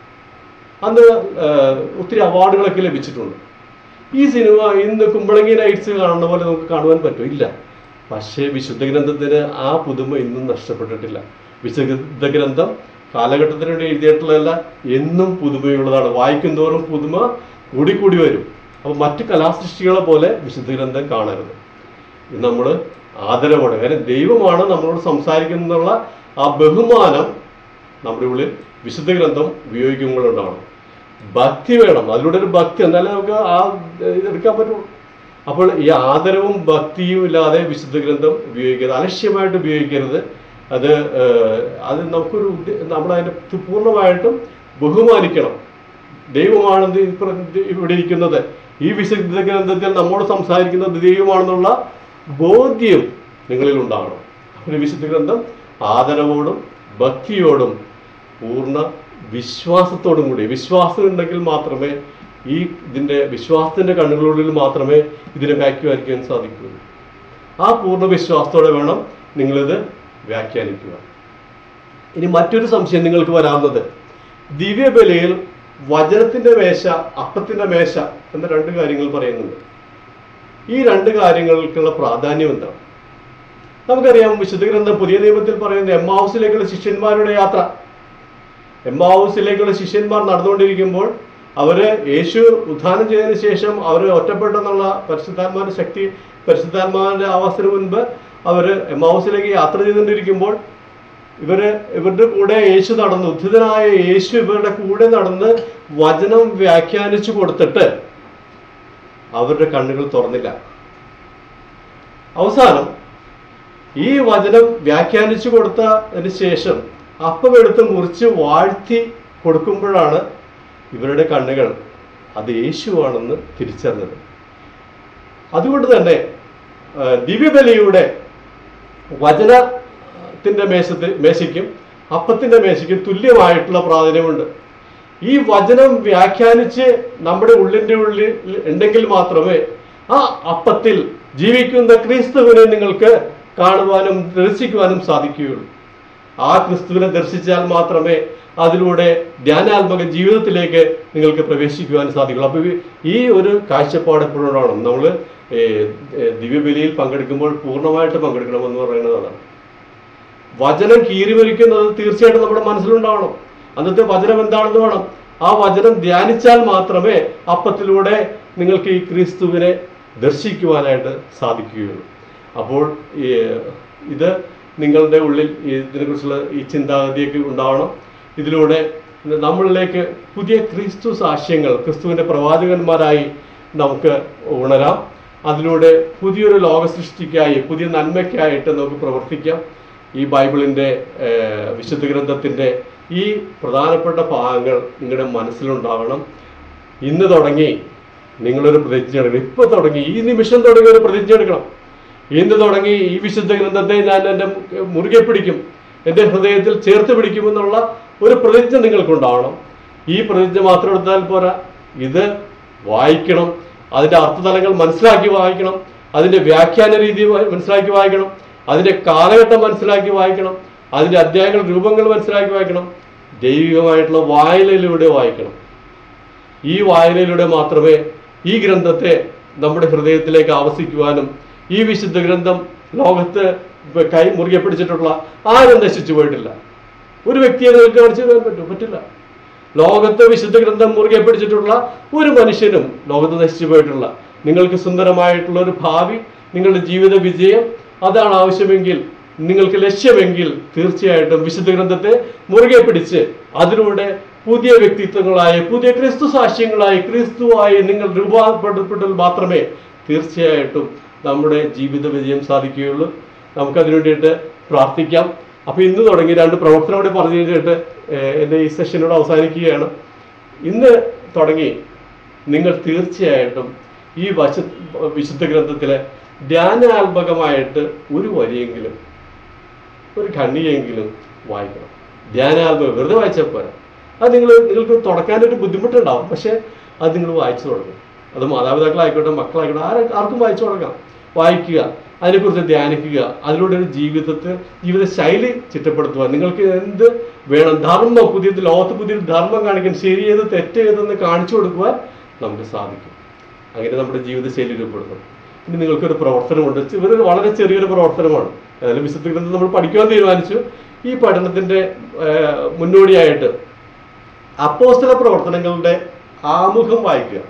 അന്ന് ഒത്തിരി അവാർഡുകളൊക്കെ ലഭിച്ചിട്ടുണ്ട്. ഈ സിനിമ ഇന്ന് കുമ്പളങ്ങി നൈറ്റ്സ് കാണുന്ന പോലെ നമുക്ക് കാണുവാൻ പറ്റും? ഇല്ല. പക്ഷേ വിശുദ്ധ ഗ്രന്ഥത്തിന് ആ പുതുമ ഇന്നും നഷ്ടപ്പെട്ടിട്ടില്ല. വിശുദ്ധ ഗ്രന്ഥം കാലഘട്ടത്തിന് വേണ്ടി എഴുതിയിട്ടുള്ളതല്ല, എന്നും പുതുമയുള്ളതാണ്. വായിക്കുന്തോറും പുതുമ കൂടിക്കൂടി വരും. അപ്പൊ മറ്റു കലാസൃഷ്ടികളെ പോലെ വിശുദ്ധ ഗ്രന്ഥം കാണരുത്. ഇത് നമ്മൾ ആദരവോടെ, കാര്യം ദൈവമാണ് നമ്മളോട് സംസാരിക്കുന്നുള്ള ആ ബഹുമാനം നമ്മുടെ ഉള്ളിൽ വിശുദ്ധ ഗ്രന്ഥം ഉപയോഗിക്കുമ്പോഴുണ്ടാവണം. ഭക്തി വേണം, അതിലൂടെ ഒരു ഭക്തി, എന്നാലേ നമുക്ക് ആ എടുക്കാൻ പറ്റുള്ളൂ. അപ്പോൾ ഈ ആദരവും ഭക്തിയും ഇല്ലാതെ വിശുദ്ധ ഗ്രന്ഥം ഉപയോഗിക്കരുത്, അലക്ഷ്യമായിട്ട് ഉപയോഗിക്കരുത്. അത് അത് നമുക്കൊരു നമ്മളതിനെ പൂർണ്ണമായിട്ടും ബഹുമാനിക്കണം. ദൈവമാണ് ഇവിടെ ഇരിക്കുന്നത്, ഈ വിശുദ്ധ ഗ്രന്ഥത്തിൽ നമ്മോട് സംസാരിക്കുന്നത് ദൈവമാണെന്നുള്ള ബോധ്യം നിങ്ങളിൽ ഉണ്ടാകണം. ഒരു വിശുദ്ധ ഗ്രന്ഥം ആദരവോടും ഭക്തിയോടും പൂർണ്ണ വിശ്വാസത്തോടും കൂടി, വിശ്വാസം ഉണ്ടെങ്കിൽ മാത്രമേ ഈ ഇതിൻ്റെ വിശ്വാസത്തിൻ്റെ കണ്ണുകളിൽ മാത്രമേ ഇതിനെ വ്യാഖ്യാനിക്കാൻ സാധിക്കുകയുള്ളൂ. ആ പൂർണ്ണ വിശ്വാസത്തോടെ വേണം നിങ്ങളിത് വ്യാഖ്യാനിക്കുക. ഇനി മറ്റൊരു സംശയം നിങ്ങൾക്ക് വരാവുന്നത്, ദിവ്യബലിയിൽ വചനത്തിന്റെ മേശ, അപ്പത്തിന്റെ മേശ എന്ന രണ്ട് കാര്യങ്ങൾ പറയുന്നുണ്ട്. ഈ രണ്ട് കാര്യങ്ങൾക്കുള്ള പ്രാധാന്യം എന്താണ്? നമുക്കറിയാം, വിശുദ്ധ ഗ്രന്ഥം പുതിയ നിയമത്തിൽ പറയുന്നത് എമ്മാവൂസിലേക്കുള്ള ശിഷ്യന്മാരുടെ യാത്ര. എമ്മാവൂസിലേക്കുള്ള ശിഷ്യന്മാർ നടന്നുകൊണ്ടിരിക്കുമ്പോൾ അവര് യേശു ഉത്ഥാനം ചെയ്തതിനു ശേഷം അവർ ഒറ്റപ്പെട്ടെന്നുള്ള പരിശുദ്ധാത്മാവിന്റെ ശക്തി, പരിശുദ്ധാത്മാവിന്റെ ആവാസത്തിന് മുൻപ് അവര് എമ്മാവൂസിലേക്ക് യാത്ര ചെയ്തുകൊണ്ടിരിക്കുമ്പോൾ ഇവര് ഇവരുടെ കൂടെ യേശു നടന്നു, ഉദ്ധിതനായ യേശു ഇവരുടെ കൂടെ നടന്ന് വചനം വ്യാഖ്യാനിച്ചു കൊടുത്തിട്ട് അവരുടെ കണ്ണുകൾ തുറന്നില്ല. അവസാനം ഈ വചനം വ്യാഖ്യാനിച്ചു കൊടുത്തതിന് ശേഷം അപ്പം എടുത്ത് മുറിച്ച് വാഴ്ത്തി കൊടുക്കുമ്പോഴാണ് ഇവരുടെ കണ്ണുകൾ അത് യേശുവാണെന്ന് തിരിച്ചറിഞ്ഞത്. അതുകൊണ്ട് തന്നെ ദിവ്യബലിയുടെ വചനത്തിന്റെ മേശത്ത് മേശയ്ക്കും അപ്പത്തിന്റെ മേശയ്ക്കും തുല്യമായിട്ടുള്ള പ്രാധാന്യമുണ്ട്. ഈ വചനം വ്യാഖ്യാനിച്ച് നമ്മുടെ ഉള്ളിൻ്റെ ഉള്ളിൽ ഉണ്ടെങ്കിൽ മാത്രമേ ആ അപ്പത്തിൽ ജീവിക്കുന്ന ക്രിസ്തുവിനെ നിങ്ങൾക്ക് കാണുവാനും ദർശിക്കുവാനും സാധിക്കുകയുള്ളൂ. ആ ക്രിസ്തുവിനെ ദർശിച്ചാൽ മാത്രമേ അതിലൂടെ ധ്യാനാത്മക ജീവിതത്തിലേക്ക് നിങ്ങൾക്ക് പ്രവേശിക്കുവാൻ സാധിക്കുള്ളൂ. അപ്പൊ ഈ ഒരു കാഴ്ചപ്പാട് എപ്പോഴും ഉണ്ടാവണം. നമ്മൾ ദിവ്യബലിയിൽ പങ്കെടുക്കുമ്പോൾ പൂർണ്ണമായിട്ട് പങ്കെടുക്കണമെന്ന് പറയുന്നത് അതാണ്. വചനം കീറിവലിക്കുന്നത് തീർച്ചയായിട്ടും നമ്മുടെ മനസ്സിലുണ്ടാവണം. അന്നത്തെ വചനം എന്താണെന്ന് വേണം. ആ വചനം ധ്യാനിച്ചാൽ മാത്രമേ അപ്പത്തിലൂടെ നിങ്ങൾക്ക് ഈ ക്രിസ്തുവിനെ ദർശിക്കുവാനായിട്ട് സാധിക്കുകയുള്ളൂ. അപ്പോൾ ഇത് നിങ്ങളുടെ ഉള്ളിൽ ഇതിനെക്കുറിച്ചുള്ള ഈ ചിന്താഗതിയൊക്കെ ഉണ്ടാവണം. ഇതിലൂടെ നമ്മളിലേക്ക് പുതിയ ക്രിസ്തു സാക്ഷ്യങ്ങൾ, ക്രിസ്തുവിൻ്റെ പ്രവാചകന്മാരായി നമുക്ക് ഉണരാം. അതിലൂടെ പുതിയൊരു ലോക സൃഷ്ടിക്കായി, പുതിയ നന്മയ്ക്കായിട്ട് നമുക്ക് പ്രവർത്തിക്കാം. ഈ ബൈബിളിൻ്റെ വിശുദ്ധ ഗ്രന്ഥത്തിൻ്റെ ഈ പ്രധാനപ്പെട്ട ഭാഗങ്ങൾ നിങ്ങളുടെ മനസ്സിലുണ്ടാവണം. ഇന്ന് തുടങ്ങി നിങ്ങളൊരു പ്രതിജ്ഞ എടുക്കണം. ഇപ്പൊ തുടങ്ങി, ഈ നിമിഷം തുടങ്ങി ഒരു പ്രതിജ്ഞ എടുക്കണം. ഇന്ന് തുടങ്ങി ഈ വിശുദ്ധ ഗ്രന്ഥത്തെ ഞാൻ എൻ്റെ മുറുകെ പിടിക്കും, എൻ്റെ ഹൃദയത്തിൽ ചേർത്ത് പിടിക്കുമെന്നുള്ള ഒരു പ്രതിജ്ഞ നിങ്ങൾക്കുണ്ടാവണം. ഈ പ്രതിജ്ഞ മാത്രം എടുത്താൽ പോരാ, ഇത് വായിക്കണം, അതിൻ്റെ അർത്ഥതലങ്ങൾ മനസ്സിലാക്കി വായിക്കണം, അതിൻ്റെ വ്യാഖ്യാന രീതി മനസ്സിലാക്കി വായിക്കണം, അതിൻ്റെ കാലഘട്ടം മനസ്സിലാക്കി വായിക്കണം, അതിൻ്റെ അധ്യായങ്ങൾ, രൂപങ്ങൾ മനസ്സിലാക്കി വായിക്കണം. ദൈവികമായിട്ടുള്ള വായനയിലൂടെ വായിക്കണം. ഈ വായനയിലൂടെ മാത്രമേ ഈ ഗ്രന്ഥത്തെ നമ്മുടെ ഹൃദയത്തിലേക്ക് ആവസിക്കുവാനും ഈ വിശുദ്ധ ഗ്രന്ഥം ലോകത്ത് കൈ മുറുകെ പിടിച്ചിട്ടുള്ള ആരും നശിച്ചു പോയിട്ടില്ല. ഒരു വ്യക്തിയെ നിങ്ങൾക്ക് കാണിച്ചു തരാൻ പറ്റും? പറ്റില്ല. ലോകത്ത് വിശുദ്ധ ഗ്രന്ഥം മുറുകെ പിടിച്ചിട്ടുള്ള ഒരു മനുഷ്യനും ലോകത്ത് നശിച്ചു പോയിട്ടില്ല. നിങ്ങൾക്ക് സുന്ദരമായിട്ടുള്ള ഒരു ഭാവി, നിങ്ങളുടെ ജീവിത വിജയം അതാണ് ആവശ്യമെങ്കിൽ, നിങ്ങൾക്ക് ലക്ഷ്യമെങ്കിൽ തീർച്ചയായിട്ടും വിശുദ്ധ ഗ്രന്ഥത്തെ മുറുകെ പിടിച്ച് അതിലൂടെ പുതിയ വ്യക്തിത്വങ്ങളായി, പുതിയ ക്രിസ്തു സാക്ഷ്യങ്ങളായി, ക്രിസ്തുവായി നിങ്ങൾ രൂപാന്തരപ്പെട്ടാൽ മാത്രമേ തീർച്ചയായിട്ടും നമ്മുടെ ജീവിത വിജയം സാധിക്കുകയുള്ളൂ. നമുക്കതിനു വേണ്ടിയിട്ട് പ്രാർത്ഥിക്കാം. അപ്പൊ ഇന്ന് തുടങ്ങി രണ്ട് പ്രവർത്തനം കൂടി പറഞ്ഞു കഴിഞ്ഞിട്ട് എൻ്റെ ഈ സെഷനോട് അവസാനിക്കുകയാണ്. ഇന്ന് തുടങ്ങി നിങ്ങൾ തീർച്ചയായിട്ടും ഈ വശ വിശുദ്ധ ഗ്രന്ഥത്തിലെ ധ്യാനാത്മകമായിട്ട് ഒരു വരിയെങ്കിലും, ഒരു ഖണ്ഡികയെങ്കിലും വായിക്കണം. ധ്യാനാത്മകം വെറുതെ വായിച്ചാൽ പോരാ. അത് നിങ്ങൾ നിങ്ങൾക്ക് തുടക്കാനൊരു ബുദ്ധിമുട്ടുണ്ടാവും, പക്ഷെ അത് നിങ്ങൾ വായിച്ചു തുടങ്ങും. അത് മാതാപിതാക്കളായിക്കോട്ടെ, മക്കളായിക്കോട്ടെ, ആരെ ആർക്കും വായിച്ചു തുടങ്ങാം. വായിക്കുക, അതിനെക്കുറിച്ച് ധ്യാനിക്കുക, അതിലൂടെ ഒരു ജീവിതത്തിൽ ജീവിത ശൈലി ചിട്ടപ്പെടുത്തുക. നിങ്ങൾക്ക് എന്ത് വേണം, ധർമ്മം, പുതിയ ലോകത്ത് പുതിയൊരു ധർമ്മം കാണിക്കാൻ, ശരിയേത് തെറ്റേതെന്ന് കാണിച്ചു കൊടുക്കുവാൻ നമുക്ക് സാധിക്കും. അങ്ങനെ നമ്മുടെ ജീവിതശൈലി രൂപപ്പെടുത്തും. ഇനി നിങ്ങൾക്കൊരു പ്രവർത്തനമുണ്ട്. ഇവരൊരു വളരെ ചെറിയൊരു പ്രവർത്തനമാണ്. അതായത് വിശുദ്ധ ഗ്രന്ഥം നമ്മൾ പഠിക്കുവാൻ തീരുമാനിച്ചു. ഈ പഠനത്തിന്റെ മുന്നോടിയായിട്ട് അപ്പോസ്തല പ്രവർത്തനങ്ങളുടെ ആമുഖം വായിക്കുക.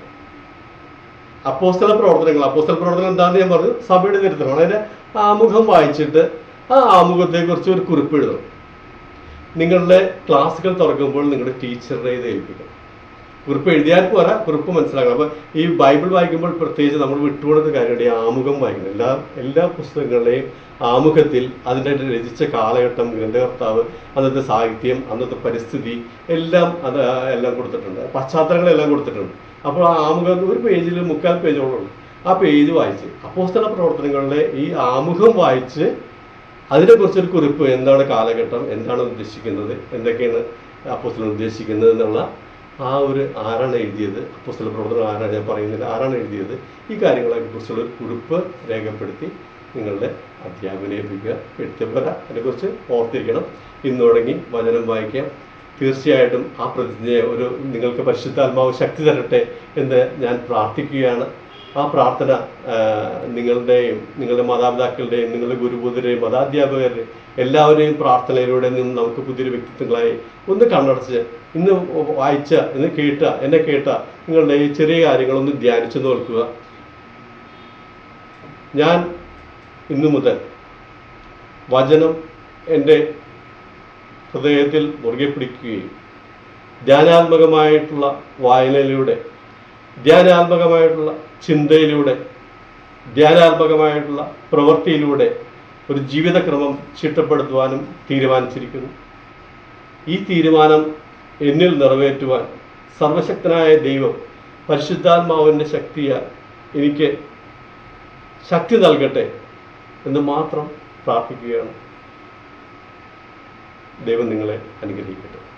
അപ്പോസ്തല പ്രവർത്തനങ്ങൾ അപ്പോസ്തല പ്രവർത്തനം എന്താണെന്ന് ഞാൻ പറഞ്ഞു, സഭയുടെ ചരിത്രമാണ്. അതിന്റെ ആമുഖം വായിച്ചിട്ട് ആ ആമുഖത്തെ കുറിച്ച് ഒരു കുറിപ്പ് എഴുതണം. നിങ്ങളുടെ ക്ലാസ്സുകൾ തുറക്കുമ്പോൾ നിങ്ങളുടെ ടീച്ചറുടെ ഇത് ഏൽപ്പിക്കണം. കുറിപ്പ് എഴുതിയാൽ പോരാ, കുറിപ്പ് മനസ്സിലാക്കണം. അപ്പൊ ഈ ബൈബിൾ വായിക്കുമ്പോൾ പ്രത്യേകിച്ച് നമ്മൾ വിട്ടുകൊടുത്ത കാര്യമുണ്ട്, ഈ ആമുഖം വായിക്കണം. എല്ലാ എല്ലാ പുസ്തകങ്ങളുടെയും ആമുഖത്തിൽ അതിൻ്റെ രചിച്ച കാലഘട്ടം, ഗ്രന്ഥകർത്താവ്, അന്നത്തെ സാഹിത്യം, അന്നത്തെ പരിസ്ഥിതി എല്ലാം അത് എല്ലാം കൊടുത്തിട്ടുണ്ട്. പശ്ചാത്തലങ്ങളെല്ലാം കൊടുത്തിട്ടുണ്ട്. അപ്പോൾ ആ ആമുഖം ഒരു പേജിൽ മുക്കാൽ പേജോളം ആ പേജ് വായിച്ച് അപ്പോസ്തല പ്രവർത്തനങ്ങളിലെ ഈ ആമുഖം വായിച്ച് അതിനെക്കുറിച്ചൊരു കുറിപ്പ്, എന്താണ് കാലഘട്ടം, എന്താണ് ഉദ്ദേശിക്കുന്നത്, എന്തൊക്കെയാണ് അപ്പോസ്തലൻ ഉദ്ദേശിക്കുന്നത് എന്നുള്ള ആ ഒരു ആരാണ് എഴുതിയത്, അപ്പോസ്തല പ്രവർത്തനം ആരാണ് ഞാൻ പറയുന്നത്, ആരാണ് എഴുതിയത്, ഈ കാര്യങ്ങളെ കുറിച്ചുള്ള ഒരു കുറിപ്പ് രേഖപ്പെടുത്തി നിങ്ങളുടെ അധ്യാപകനെ ഏൽപ്പിക്കുക. എഴുത്തപ്പര അതിനെക്കുറിച്ച് ഓർത്തിരിക്കണം. ഇന്ന് തുടങ്ങി വചനം വായിക്കാം. തീർച്ചയായിട്ടും ആ പ്രതിജ്ഞയെ ഒരു നിങ്ങൾക്ക് പരിശുദ്ധാത്മാവ് ശക്തി തരട്ടെ എന്ന് ഞാൻ പ്രാർത്ഥിക്കുകയാണ്. ആ പ്രാർത്ഥന നിങ്ങളുടെയും നിങ്ങളുടെ മാതാപിതാക്കളുടെയും നിങ്ങളുടെ ഗുരുബുദ്ധരെയും മതാധ്യാപകരുടെയും എല്ലാവരെയും പ്രാർത്ഥനയിലൂടെ നിന്ന് നമുക്ക് പുതിയൊരു വ്യക്തിത്വങ്ങളായി ഒന്ന് കണ്ണടച്ച് ഇന്ന് വായിച്ച, ഇന്ന് കേട്ട, എന്നെ കേട്ട നിങ്ങളുടെ ഈ ചെറിയ കാര്യങ്ങളൊന്ന് ധ്യാനിച്ചു നോക്കുക. ഞാൻ ഇന്നു മുതൽ വചനം എൻ്റെ ഹൃദയത്തിൽ മുറുകെ പിടിക്കുകയും ധ്യാനാത്മകമായിട്ടുള്ള വായനയിലൂടെ, ധ്യാനാത്മകമായിട്ടുള്ള ചിന്തയിലൂടെ, ധ്യാനാത്മകമായിട്ടുള്ള പ്രവൃത്തിയിലൂടെ ഒരു ജീവിതക്രമം ചിട്ടപ്പെടുത്തുവാനും തീരുമാനിച്ചിരിക്കുന്നു. ഈ തീരുമാനം എന്നിൽ നിറവേറ്റുവാൻ സർവശക്തനായ ദൈവം പരിശുദ്ധാത്മാവിൻ്റെ ശക്തിയാൽ എനിക്ക് ശക്തി നൽകട്ടെ എന്ന് മാത്രം പ്രാർത്ഥിക്കുകയാണ്. ദൈവം നിങ്ങളെ അനുഗ്രഹിക്കട്ടെ.